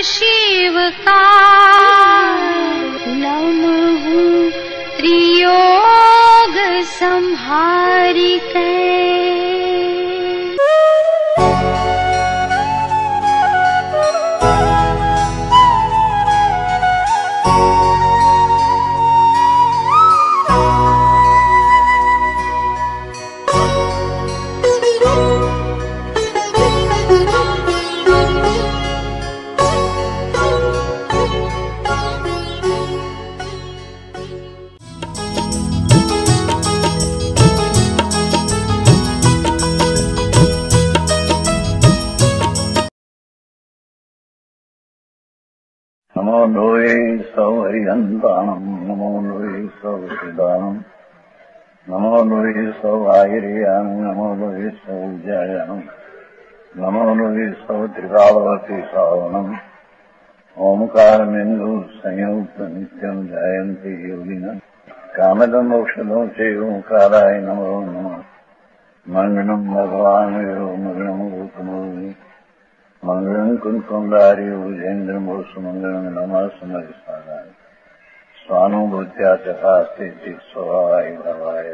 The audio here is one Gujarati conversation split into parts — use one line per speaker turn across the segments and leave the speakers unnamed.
शिव का लमहु त्रियोग संहारिकै।
नमो लोये सौहरिहन्ताणम् नमो लोये सौहृदानम् नमो लोये सौहायिर्यानम् नमो लोये सौज्यायानम् नमो लोये सौत्रिकालवती सावनम् ओमकारमेन्दु संयुक्त नित्यम् जायन्ति योगिनः कामदम् मोक्षदम् चैवोंकाराय नमो नमः। मङ्गलम् भगवान् विरो मङ्गलम् भूतमोहि मंगलम कुंकुमधारी भुजेन्द्रम सुमंगलम नमः समरिसानाय स्वानुभूत्या चकास्ते स्वभावाय भवाय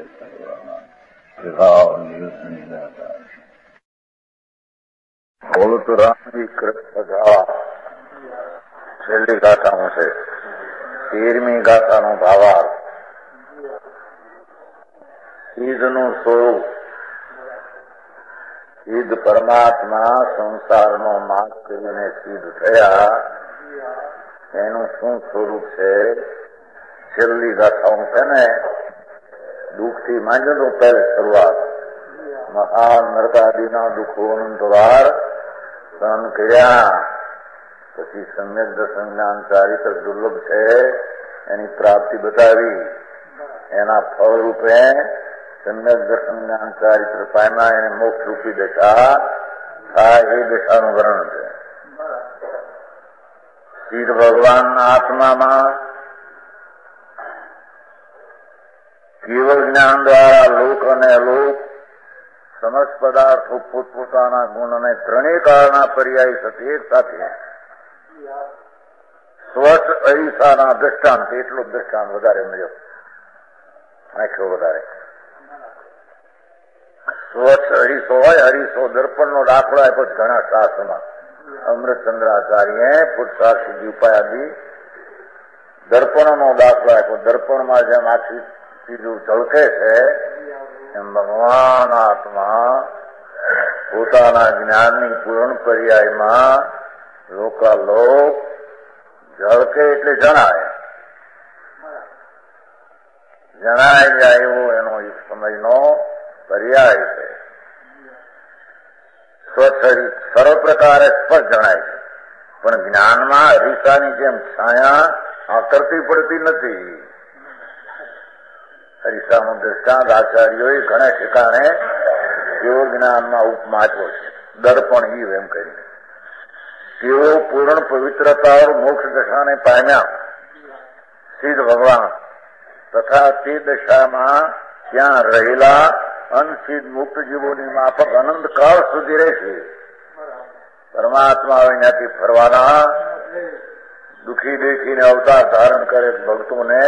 सर्वानादाता बोलो तो राम जी कृष्ण गावा छेल्ली गाथाओं से 13મી ગાથાનો ભાવાર્થ સીધનું સ્વરૂપ સિદ્ધ પરમાત્મા સંસારનો નાશ કરીને સિદ્ધ થયા એનું શું સ્વરૂપ છે છેલ્લી ગાથાઓ છે ને દુઃખથી માંડ્યો તો પહેલી શરૂઆત મહાન નરકાદિના દુઃખો અનંતવાર સહન કર્યા પછી સમ્યક દર્શન જ્ઞાન ચારિત્ર દુર્લભ છે એની પ્રાપ્તિ બતાવી એના ફળ રૂપે सम्यक दर्शन ज्ञान चारित्र पाम्या એને મોક્ષ રૂપી દશા થાય એ દશાનું વર્ણન છે। સિદ્ધ ભગવાનના આત્મામાં કેવળ જ્ઞાન દ્વારા લોક અને અલોક સમસ્ત પદાર્થો પોતપોતાના ગુણ અને ત્રણેય કાળના પર્યાય સાથે એક સાથે સ્વચ્છ અરીસાના દ્રષ્ટાંત એટલો દ્રષ્ટાંત વધારે મળ્યો આંખો વધારે સ્વચ્છ હરીસો હોય હરીસો દર્પણનો દાખલો આપ્યો ઘણા શાસ્ત્રમાં અમૃતચંદ્રાચાર્યે પુરુષાર્થ સિદ્ધિ ઉપાય આદિ દર્પણનો દાખલો આપ્યો। દર્પણમાં જેમ આખી ચીજો ઝળકે છે એમ ભગવાન આત્મા પોતાના જ્ઞાનની પૂર્ણ પર્યાયમાં લોકાલોક ઝળકે એટલે જણાય જણાય જાય એવો એનો એક સમયનો પર્યાય છે। સ્વચ્છ સર્વ પ્રકારે સ્પષ્ટ જણાય છે પણ જ્ઞાનમાં અરીસાની જેમ છાયા આકરતી પડતી નથી। અરીસાનું દ્રષ્ટાંત આચાર્યોએ ઘણા ઠેકાણે કેવો જ્ઞાનમાં ઉપમા આપ્યો છે દર્પણ ઈવ એમ કરીને તેઓ પૂર્ણ પવિત્રતા મોક્ષ દશાને પામ્યા સિદ્ધ ભગવાન તથા તે દશામાં ત્યાં રહેલા અનસિદ્ધ મુક્ત જીવોની માફક અનંત કાળ સુધી રહેશે। પરમાત્મા અહીંયાથી ફરવાના દુઃખી દેખીને અવતાર ધારણ કરે ભક્તોને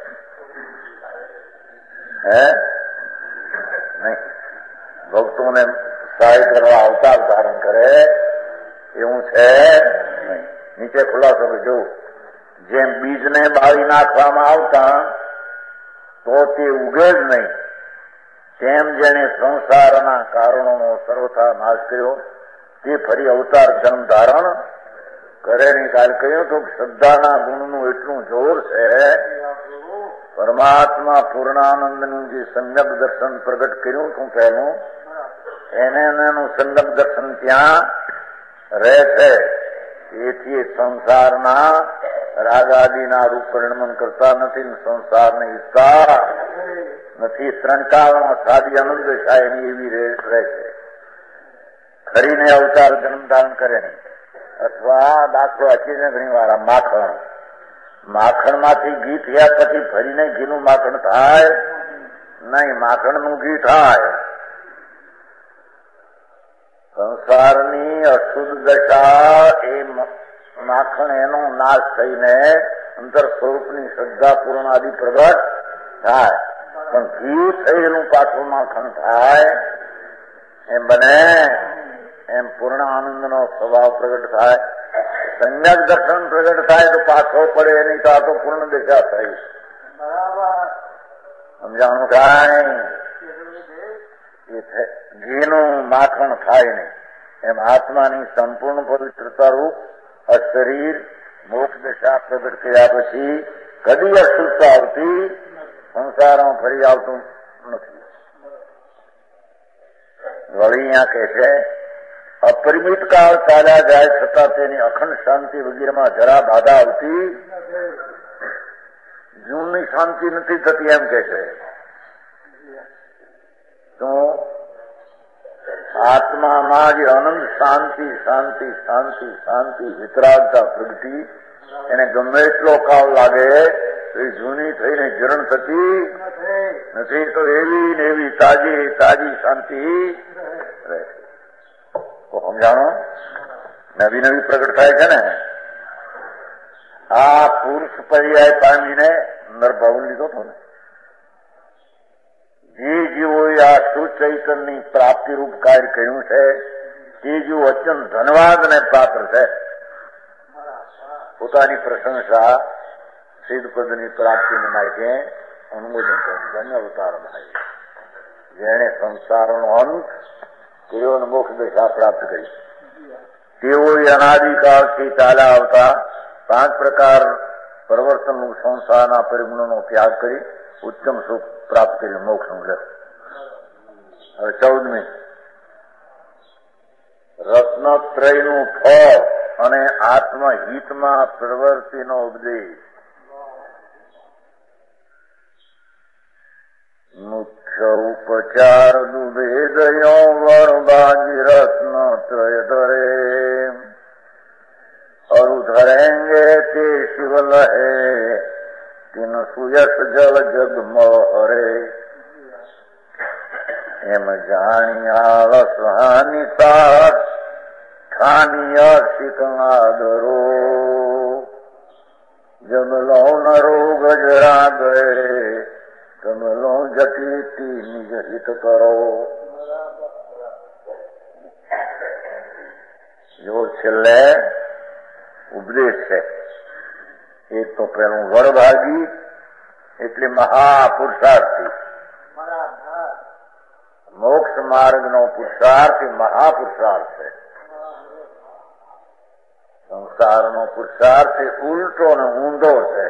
નહીં ભક્તોને સહાય કરવા અવતાર ધારણ કરે એવું છે નહીં। નીચે ખુલાસો જો જેમ બીજને બાળી નાખવામાં આવતા તો તે ઉગે જ નહીં તેમ જેને સંસારના કારણોનો સર્વથા નાશ કર્યો તે ફરી અવતાર જન્મ ધારણ કરે નહીં। કાલે કહ્યું તો શ્રદ્ધાના ગુણનું એટલું જોર છે પરમાત્મા પૂર્ણાનંદનું જે સમ્યક દર્શન પ્રગટ કર્યું હતું પહેલું એનું સમ્યક દર્શન ત્યાં રહે છે। તેથી સંસારના રાગાદિના રૂપ પરિણમન કરતા નથી સંસારને ઈચ્છતા નથી ત્રણ કાળમાં સાદી આનંદ થાય એની એવી રહે છે ખરીને અવતાર જન્મ ધારણ કરે નહીં। અથવા દાખલો આપીને ઘણી વાર માખણ માખણમાંથી ઘી થયા પછી ફરીને ઘીનું માખણ થાય નહીં માખણનું ઘી થાય। સંસારની અશુદ્ધ દશા એ માખણ એનો નાશ થઈને અંતર સ્વરૂપની શ્રદ્ધા પૂર્ણ આદિ પ્રગટ થાય, પણ ઘી થયેલું પાછું માખણ થાય એમ બને, એમ પૂર્ણ આનંદનો સ્વભાવ પ્રગટ થાય. સમ્યક દર્શન પ્રગટ થાય તો પાછો પડે નહીં, તો આ તો પૂર્ણ દિશા થઈ. સમજાણું કાંઈ? ઘીનું માખણ થાય નહીં એમ આત્માની સંપૂર્ણ પવિત્રતા રૂપ આ શરીર મોક્ષ દશા પ્રગટ થયા પછી કદી અશુદ્ધતા આવતી સંસારમાં ફરી આવતું નથી. વળી અહીંયા કહે છે અપરિમિત કાળ ચાલ્યા જાય છતાં તેની અખંડ શાંતિ વગેરેમાં જરા બાધા આવતી, જૂનની શાંતિ નથી થતી એમ કે છે. તો આત્મામાં જે અનંત શાંતિ શાંતિ શાંતિ શાંતિ વિતરાગતા પ્રગતિ એને ગમે એટલો કાળ લાગે તો એ જૂની થઈને જરણ થતી નથી, તો એવી ને એવી તાજી તાજી શાંતિ રહે. સમજાણો? નવી નવી પ્રગટ થાય છે ને. આ પુરુષ પર્યાય પામીને નરભાવ લીધો હતો ને. જે જીવોએ આ સુચૈતનની પ્રાપ્તિરૂપ કાર્ય કર્યું છે તે જીવો અત્યંત ધનવાદને પાત્ર છે. પોતાની પ્રશંસા સિદ્ધપદની પ્રાપ્તિને માટે અનુમોદન કર્યું. ધન્ય અવતાર થાય જેણે સંસારનો અંત કર્યો અને મોક્ષ દશા પ્રાપ્ત કરી. તેઓએ અનાદિકાળથી ચાલ્યા આવતા 5 પ્રકાર પરિવર્તનનું સંસારના પરિગુણોનો ત્યાગ કરી ઉત્તમ સુખ પ્રાપ્ત કરી મોક્ષ લે. હવે 14મી રત્નત્રયનું ફળ અને આત્મહિતમાં પ્રવૃત્તિનો ઉપદેશ. મુખ્ય ઉપચાર દુભેદયો વણબાજી રત્નત્રય ધરે અરુ ધરેંગે તે શિવ લહે તિન સુયસ જલ જગમળ હરે. એમ જાણી આળસ હાનિતા ખાનીય શીકણાદરો જમલો નરો ગજરા ગયે જમલો જટીતી નિજ હિત કરો. જો છેલ્લે ઉપદેશ છે. એક તો પેલું વડભાગી એટલે મહાપુરુષાર્થી, મોક્ષ માર્ગનો પુરુષાર્થ એ મહાપુરુષાર્થ છે. સંસારનો પુરુષાર્થ એ ઉલટો ને ઊંધો છે.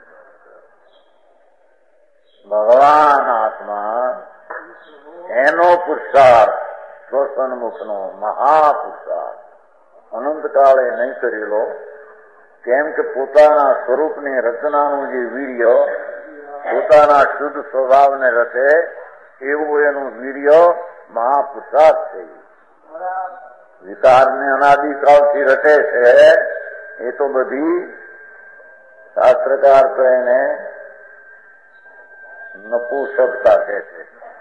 ભગવાન આત્મા એનો પુરુષાર્થ સ્વસન્મુખનો મહાપુરુષાર્થ અનંતકાળે નહીં કરેલો, કેમ કે પોતાના સ્વરૂપની રચનાનું જે વીર્ય પોતાના શુદ્ધ સ્વભાવને રચે એવું એનું વીર્ય મહાપુરુષાર્થ છે. વિકારને અનાદિકાળથી રચે છે એ તો બધી શાસ્ત્રકાર તો એને નપુંસકતા કહે છે.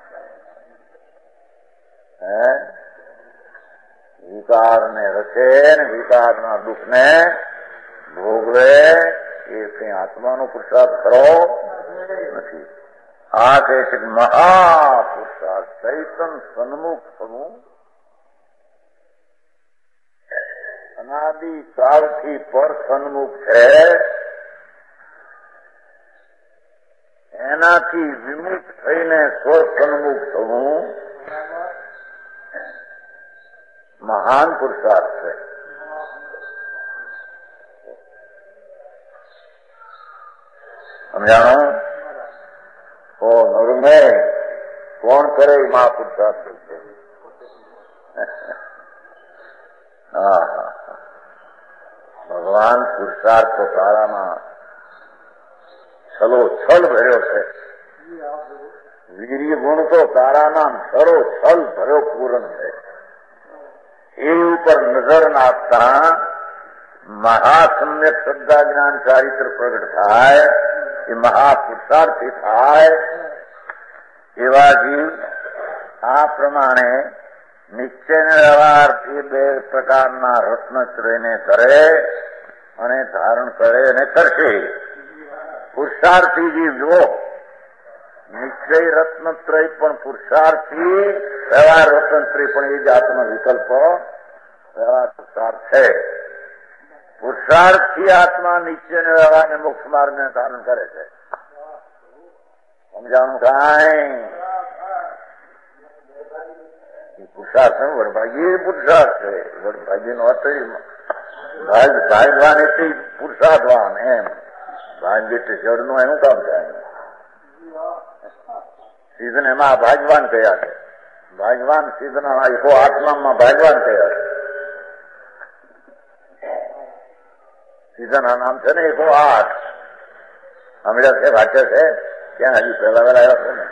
વિકારને રચે ને વિકારના દુઃખને ભોગવે એ કઈ આત્માનો પુરુષાર્થ ખરો નથી. આ કહે છે કે મહાપુરુષાર્થ ચૈતન સન્મુખ થવું, અનાદિ કાળથી પર સન્મુખ છે, એનાથી વિમુખ થઈને સ્વ સન્મુખ થવું મહાન પુરુષાર્થ છે. સમજાણો? ઓ નરુમે કોણ કરે મહાપુરુષાર્થ છે? ભગવાન પુરુષાર્થ તો તારામાં છલો છલ ભર્યો છે. વીર્ય ગુણ તો તારાના છલો છલ ભર્યો પૂર્ણ છે. એ ઉપર નજર નાખતા મહાસમ્યક શ્રદ્ધા જ્ઞાન ચારિત્ર પ્રગટ થાય, એ મહાપુરુષાર્થી થાય. એવા જીવ આ પ્રમાણે નિશ્ચય વ્યવહારથી 2 પ્રકારના રત્નત્રયને કરે અને ધારણ કરે અને કરશે. પુરુષાર્થી જીવ જો નિશ્ચય રત્નત્રય પણ પુરુષાર્થી, વ્યવહાર રત્નત્રય પણ એ જાતનો વિકલ્પ વ્યવહાર પુરુષાર્થ છે. પુરુષાર્થથી આત્મા નિશ્ચય અને વ્યવહારને મોક્ષ માર્ગને ધારણ કરે છે. સમજાણું કાંઈ? પુરુષાર્થ વડભાગી પુરુષાર્થ છે. વડભાગી નો અર્થ ભાગવાન એટલે પુરુષાર્થવાન એમ. ભાગ એટલે જળનું એનું કામ થાય. સિદ્ધને એમાં ભાગવાન કયા છે. ભાગવાન સિદ્ધના એકો આત્મામાં ભાગવાન કયા છે. સિદ્ધના નામ છે ને 108. હમણાં છે વાંચે છે ક્યાં હજી પહેલા વેલા આવ્યા છે ને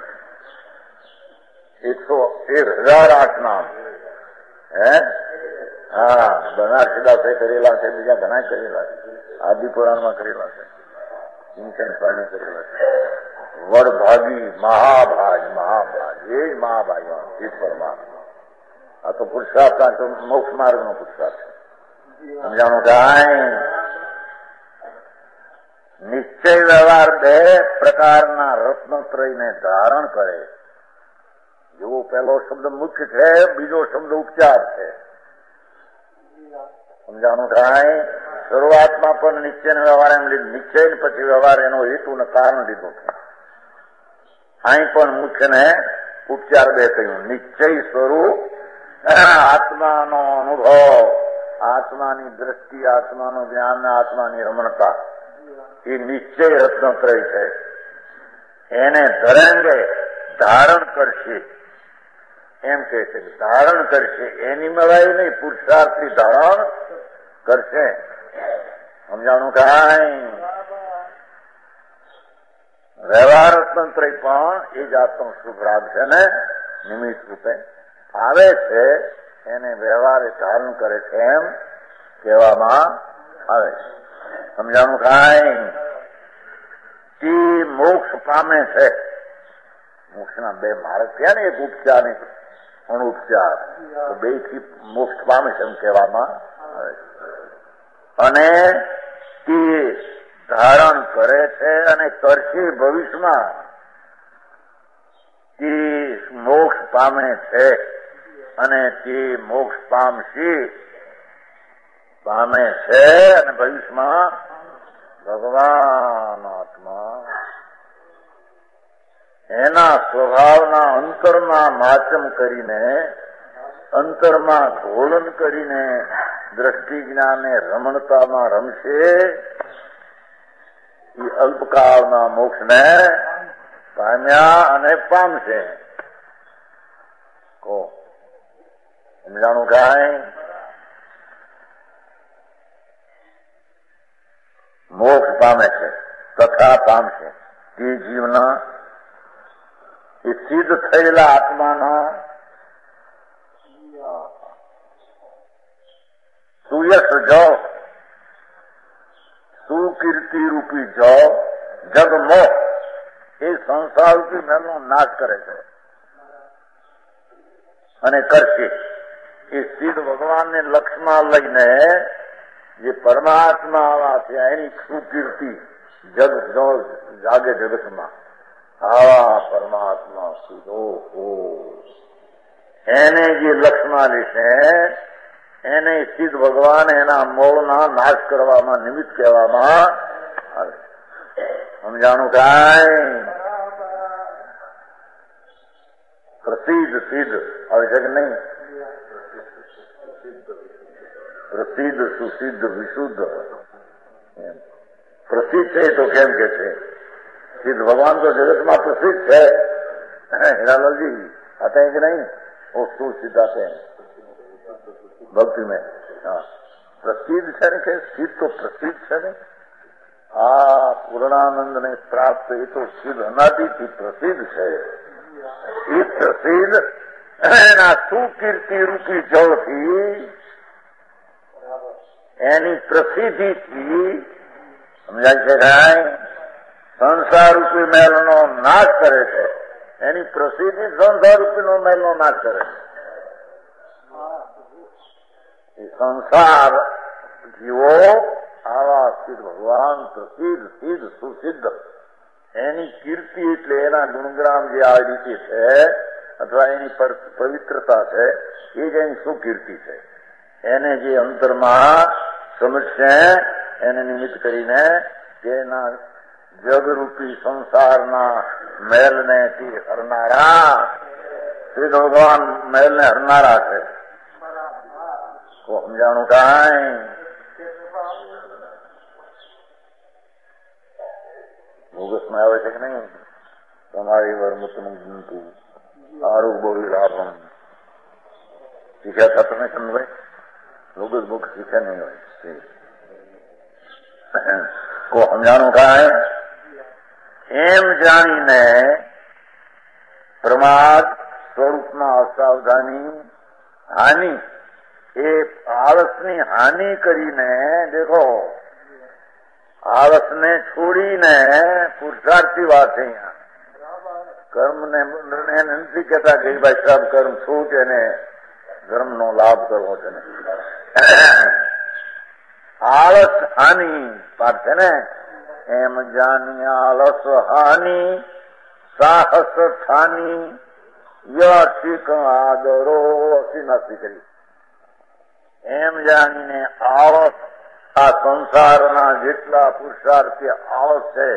101,008 નામ. હે હા, બનારસીદાસે કરેલા છે, બીજા ઘણા કરેલા છે, આદિપુરાણમાં કરેલા છે, ચિંતન સ્વામી કરેલા છે. વડભાગી મહાભાગ એ જ મહાભાગવાન એ પરમાત્મા. આ તો પુરુષાર્થ, આ તો મોક્ષ માર્ગ નો પુરુષાર્થ છે. સમજાણું કાંઈ? નિશ્ચય વ્યવહાર બે પ્રકારના રત્નત્રયને ધારણ કરે. જેવો પહેલો શબ્દ મુખ્ય છે, બીજો શબ્દ ઉપચાર છે. સમજાણું કાંઈ? શરૂઆતમાં પણ નિશ્ચય વ્યવહાર એમ લીધું, નિશ્ચય પછી વ્યવહાર એનો હેતુ ને કારણ લીધું છે. અહીં પણ મુખ્ય ને ઉપચાર બે કહ્યું. નિશ્ચય સ્વરૂપ આત્માનો અનુભવ, આત્માની દ્રષ્ટિ, આત્માનું જ્ઞાન, આત્માની રમણતા એ નિશ્ચય રત્નત્રય છે. એને ધરેંગે ધારણ કરશે એમ કે છે. ધારણ કરશે એની મળાય નહીં, પુરુષાર્થથી ધારણ કરશે. સમજાણું કાંઈ? વ્યવહાર રત્નત્રય પણ એ જાતનો શુભ રાગ છે ને નિમિત્ત રૂપે આવે છે. એને વ્યવહારે ધારણ કરે છે એમ કહેવામાં આવે છે. સમજાણું કાંઈ? તે મોક્ષ પામે છે. મોક્ષના બે માર્ગ થયા ને, એક ઉપચાર ને અણુપચાર. તો બે થી મોક્ષ પામે છે એમ કહેવામાં આવે છે. અને તે ધારણ કરે છે અને કરશે ભવિષ્યમાં. તે મોક્ષ પામે છે અને તે મોક્ષ પામે છે અને ભવિષ્યમાં ભગવાન આત્મા એના સ્વભાવના અંતરમાં માચમ કરીને, અંતરમાં ઘોલન કરીને દ્રષ્ટિ જ્ઞાને રમણતામાં રમશે. એ અલ્પકાળના મોક્ષને પામ્યા અને પામશે. કહો સમજાણું કાંઈ? મોક્ષ પામે છે તથા પામશે તે જીવના એ સિદ્ધ થયેલા આત્માના સુયશ જો, સુકીર્તિ રૂપી જો જગમો એ સંસાર રૂપી મેલનો નાશ કરે છે અને કરશે. એ સિદ્ધ ભગવાનને લક્ષ્યમાં લઈને જે પરમાત્મા આવા છે એની સુકીર્તિ જગ જાગે જગતમાં. આવા પરમાત્મા સીધો હો એને જે લક્ષ્યમાં લેશે એને સિદ્ધ ભગવાન એના મોળના નાશ કરવામાં નિમિત્ત કહેવામાં આવે. સમજાણું કાંઈ? પ્રસિદ્ધ સિદ્ધ આવે છે કે નહીં? પ્રસિદ્ધ, સુસિદ્ધ, વિશુદ્ધ. પ્રસિદ્ધ છે તો કેમ કે છે? સિદ્ધ ભગવાન તો જગતમાં પ્રસિદ્ધ છે. हीरालालजी आते हैं कि नहीं? वो सूर सिद्ध आते हैं भक्ति में. हाँ, प्रसिद्ध है कि सिद्ध तो प्रसिद्ध है. पूर्णानंद ने प्राप्त ये तो सिद्ध अनादि की प्रसिद्ध है. ये प्रसिद्ध એના સુકીર્તિ રૂપી જળથી એની પ્રસિદ્ધિથી સમજાય છે કાંઈ? સંસાર રૂપી મહેલનો નાશ કરે છે. એની પ્રસિદ્ધિ સંસાર રૂપીનો મહેલનો નાશ કરે છે. એ સંસાર જીવો આવા અર્ચિત ભગવાન પ્રસિદ્ધ સિદ્ધ સુસિદ્ધ એની કીર્તિ એટલે એના ગુણગ્રામ જે આ રીતે છે અથવા એની પવિત્રતા છે એ જ એની સુકીર્તિ છે. એને જે અંતરમાં સમજશે એને નિમિત્ત કરીને કે એના જગરૂપી સંસારના મેલને હરનારા શ્રી ભગવાન મેલને હરનારા છે. તો સમજાણું કાંઈ ભોગસમાં આવે છે કે નહીં? તમારી વર્મતનું જંતુ આરોગ્ય લાભમ શીખ્યા હતા તમે સમજાય? ભોગસ ભોગ શીખ્યા નહીં હોય. કો સમજાણું કાંઈ? એમ જાણીને પ્રમાદ સ્વરૂપમાં અસાવધાની હાનિ એ આળસની હાનિ કરીને દેખો આળસને છોડીને પુરુષાર્થી વાત છે. અહીંયા કર્મને નથી કહેતા કે ભાઈ શ્રમ કર્મ છૂટ એને ધર્મનો લાભ કરવો છે ને. આળસ હાનિ પાઠ છે ને એમ જાની આળસ હાનિ સાહસ થાની યશિક આદરો અસીનાસી કરી. એમ જાણીને આળસ આ સંસારના જેટલા પુરુષાર્થી આળસ છે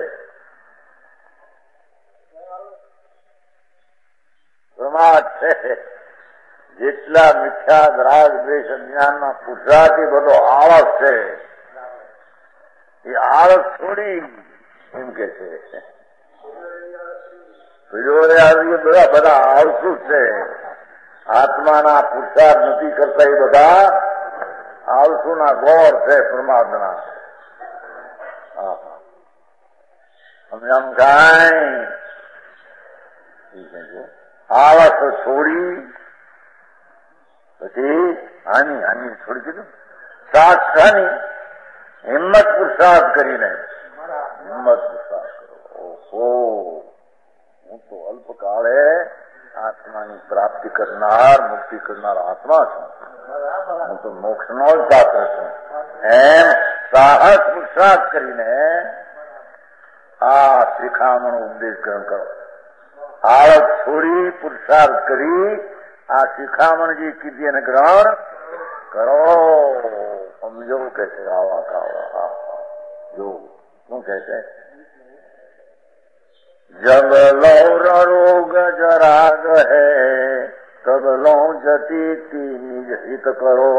પ્રમાદ છે જેટલા મિથ્યા રાગ દ્વેષ જ્ઞાનના પુરુષાર્થી બધો આળસ છે એ આળસ છોડી એમ કે છે બધા આળસુ છે. આત્માના પુરુષાર્થ નથી કરતા એ બધા આળસુના ગોળ છે પ્રમાદના. સમજાણું કાંઈ? આળસ છોડી પછી હાની છોડી દીધું સાક્ષાની હિંમત પુરુષાર્થ કરીને હિંમત પુરુષાર્થ કરો. ઓહો હું તો અલ્પકાળે આત્માની પ્રાપ્તિ કરનાર મુક્તિ કરનાર આત્મા છું. હું તો મોક્ષનો જ પાત્ર છું. એમ સાહસ પુરુષાર્થ કરીને આ શિખામણ ઉપદેશ ગ્રહણ કરો. આળસ છોડી પુરુષાર્થ કરી આ શિખામણ જે કીધી એને ગ્રહણ કરો. સમજો કે છે આવા કાવા જો શું કે છે? जब लौर रोग जराग है तब लो जती निज हित કરો.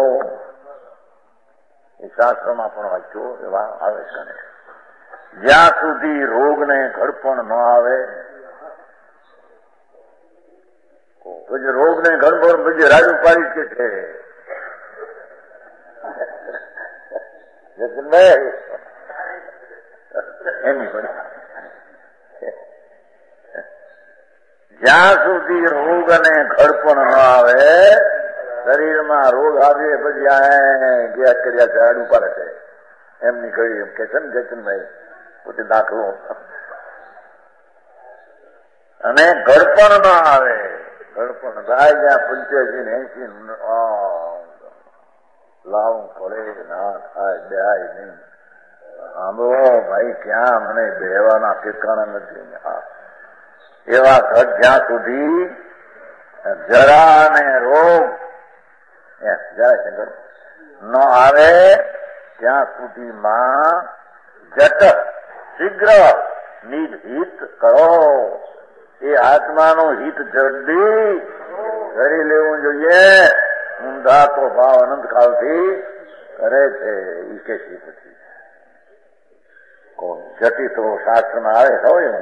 એ શાસ્ત્રમાં પણ વાંચ્યો એવા આવે છે. જ્યાં સુધી રોગને ઘડપણ ન આવે પછી રોગને ઘડપણ પછી રાજુ પાડી કે છે એની પણ જ્યાં સુધી રોગ અને ઘડપણ ન આવે શરીરમાં રોગ આવે પછી ગેસ કર્યા છે આડું પાડે છે એમની કહ્યું એમ કે છે ને જયચંદભાઈ પોતે દાખલો. અને ઘડપણ ન આવે ઘડપણ થાય જ્યાં 85 ને 80 લાવું પડે ના થાય બેહાય નહીં. સાંભળો ભાઈ ક્યાં મને બેહવાના ઠેકાણા નથી. એવા ઘટ જ્યાં સુધી જરા અને રોગ ન આવે ત્યાં સુધીમાં જટ શીઘ્ર નિજ હિત કરો. એ આત્માનું હિત જલ્દી કરી લેવું જોઈએ. ઊંધા તો ભાવ અનંત કાળથી કરે છે એ કે પછી જટી તો શાસ્ત્રમાં આવે હોય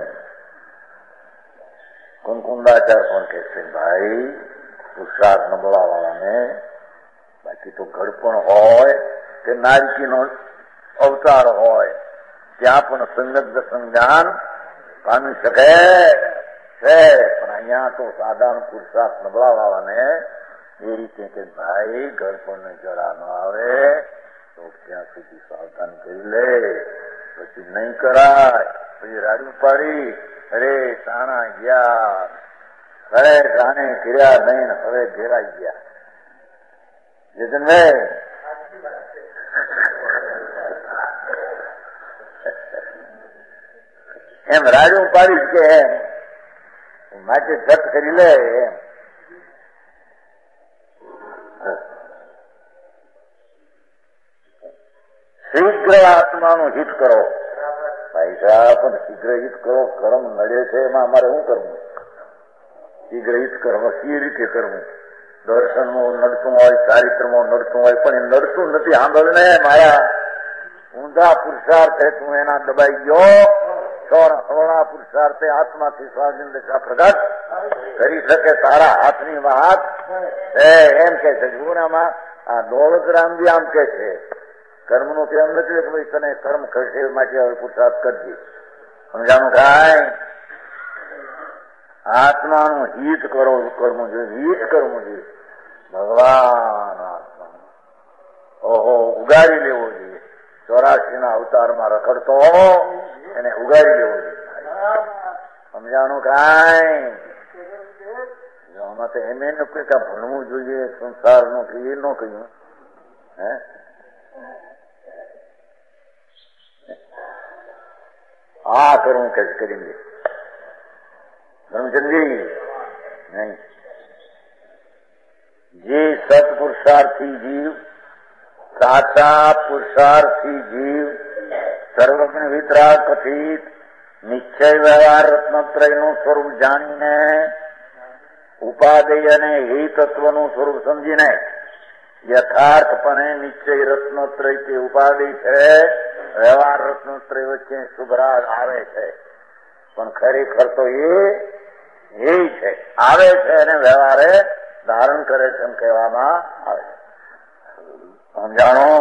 કુંકુંદાચાર પણ કે છે ભાઈ પુરુષાર્થ નબળા વાળાને બાકી તો ઘડપણ હોય કે નારકીનો અવતાર હોય ત્યાં પણ સંગત દર્શન જ્ઞાન પામી શકે છે. પણ અહીંયા તો સાધારણ પુરુષાર્થ નબળા વાળાને એ રીતે કે ભાઈ ઘડપણને જરા ન આવે તો ત્યાં સુધી સાવધાન કરી લે પછી નહીં કરાય. પછી રાડું પાડી અરે તાણા ગયા ખરે જાણે કર્યા નહીં હવે ઘેરાઈ ગયા. જતનભાઈ એમ રાડું પાડીશ કે માટે જપ કરી લે એમ. શીઘ્ર આત્માનું હિત કરો. ભાઈ સાહેબ, પણ શીઘ્ર હિત કરો. કર્મ નડે છે એમાં અમારે શું કરવું? શીઘ્ર હિત કર્મ કઈ રીતે કરવું? દર્શનમાં નડતું હોય, ચારિત્રમાં નડતું હોય, પણ એ નડતું નથી. સાંભળને મારા ઊંધા પુરુષાર્થે તું એના દબાઈ ગયો. થોડા પુરુષાર્થે આત્માથી સ્વાધીન દશા પ્રગટ કરી શકે તારા હાથની વાત એમ કે છે. ગુનામાં આ દોલતરામજી આમ કે છે, કર્મનું પ્રેમ નથી કે ભાઈ તને કર્મ કરશે એ માટે હવે પુરુષાર્થ કરજે. સમજાણું કાંઈ? આત્માનું હિત કરો, કરવું જોઈએ, હિત કરવું જોઈએ. ભગવાન આત્મા ઓહો ઉગાડી લેવો જોઈએ. 84 અવતારમાં રખડતો એને ઉગાડી લેવો જોઈએ. સમજાણું કાંઈ? આમાં તો એમ એને કોઈ કાં ભણવું જોઈએ સંસારનું કે એ ન કહ્યું. હે આ કરવું કે કરીને ધર્મચંદજી નહીં. જે સત્પુરુષાર્થી જીવ, સાચા પુરુષાર્થી જીવ, સર્વજ્ઞ વિતરાગ કથિત નિશ્ચય વ્યવહાર રત્નત્રયનું સ્વરૂપ જાણીને, ઉપાદેય અને હિ તત્વનું સ્વરૂપ સમજીને યથાર્થપણે નિશ્ચય રત્નત્રય તે ઉપાદેય છે, વ્યવહાર રત્નત્રય વચ્ચે શુભરાગ આવે છે. પણ ખરેખર તો એ છે, આવે છે અને વ્યવહારે ધારણ કરે છે એમ કહેવામાં આવે છે. સમજાણો?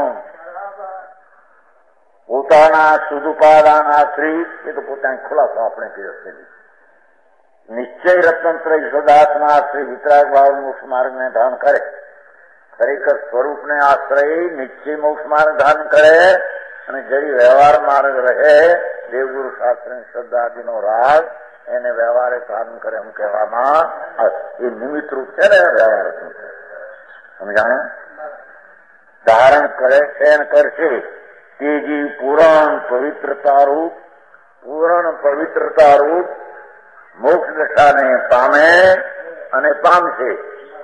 પોતાના સુદુપાદાન આશ્રિત એ તો પોતાની ખુલાસો આપણે કર્યો છે. નિશ્ચય રત્નત્રય સદાત્મા આશ્રય વિતરાગ ભાવ મોક્ષ માર્ગને ધારણ કરે. ખરેખર સ્વરૂપને આશ્રય નિશ્ચય મોક્ષ માર્ગ ધારણ કરે અને જઈ વ્યવહાર માર્ગ રહે, દેવગુરુ શાસ્ત્રની શ્રદ્ધાદિનો રાગ એને વ્યવહારે ધારણ કરે એમ કહેવામાં એ નિમિત્ત રૂપ છે ને વ્યવહાર. સમજાણે? ધારણ કરે છે અને કરશે તે જીવ પૂરણ પવિત્રતા રૂપ મોક્ષ દશાને પામે અને પામશે.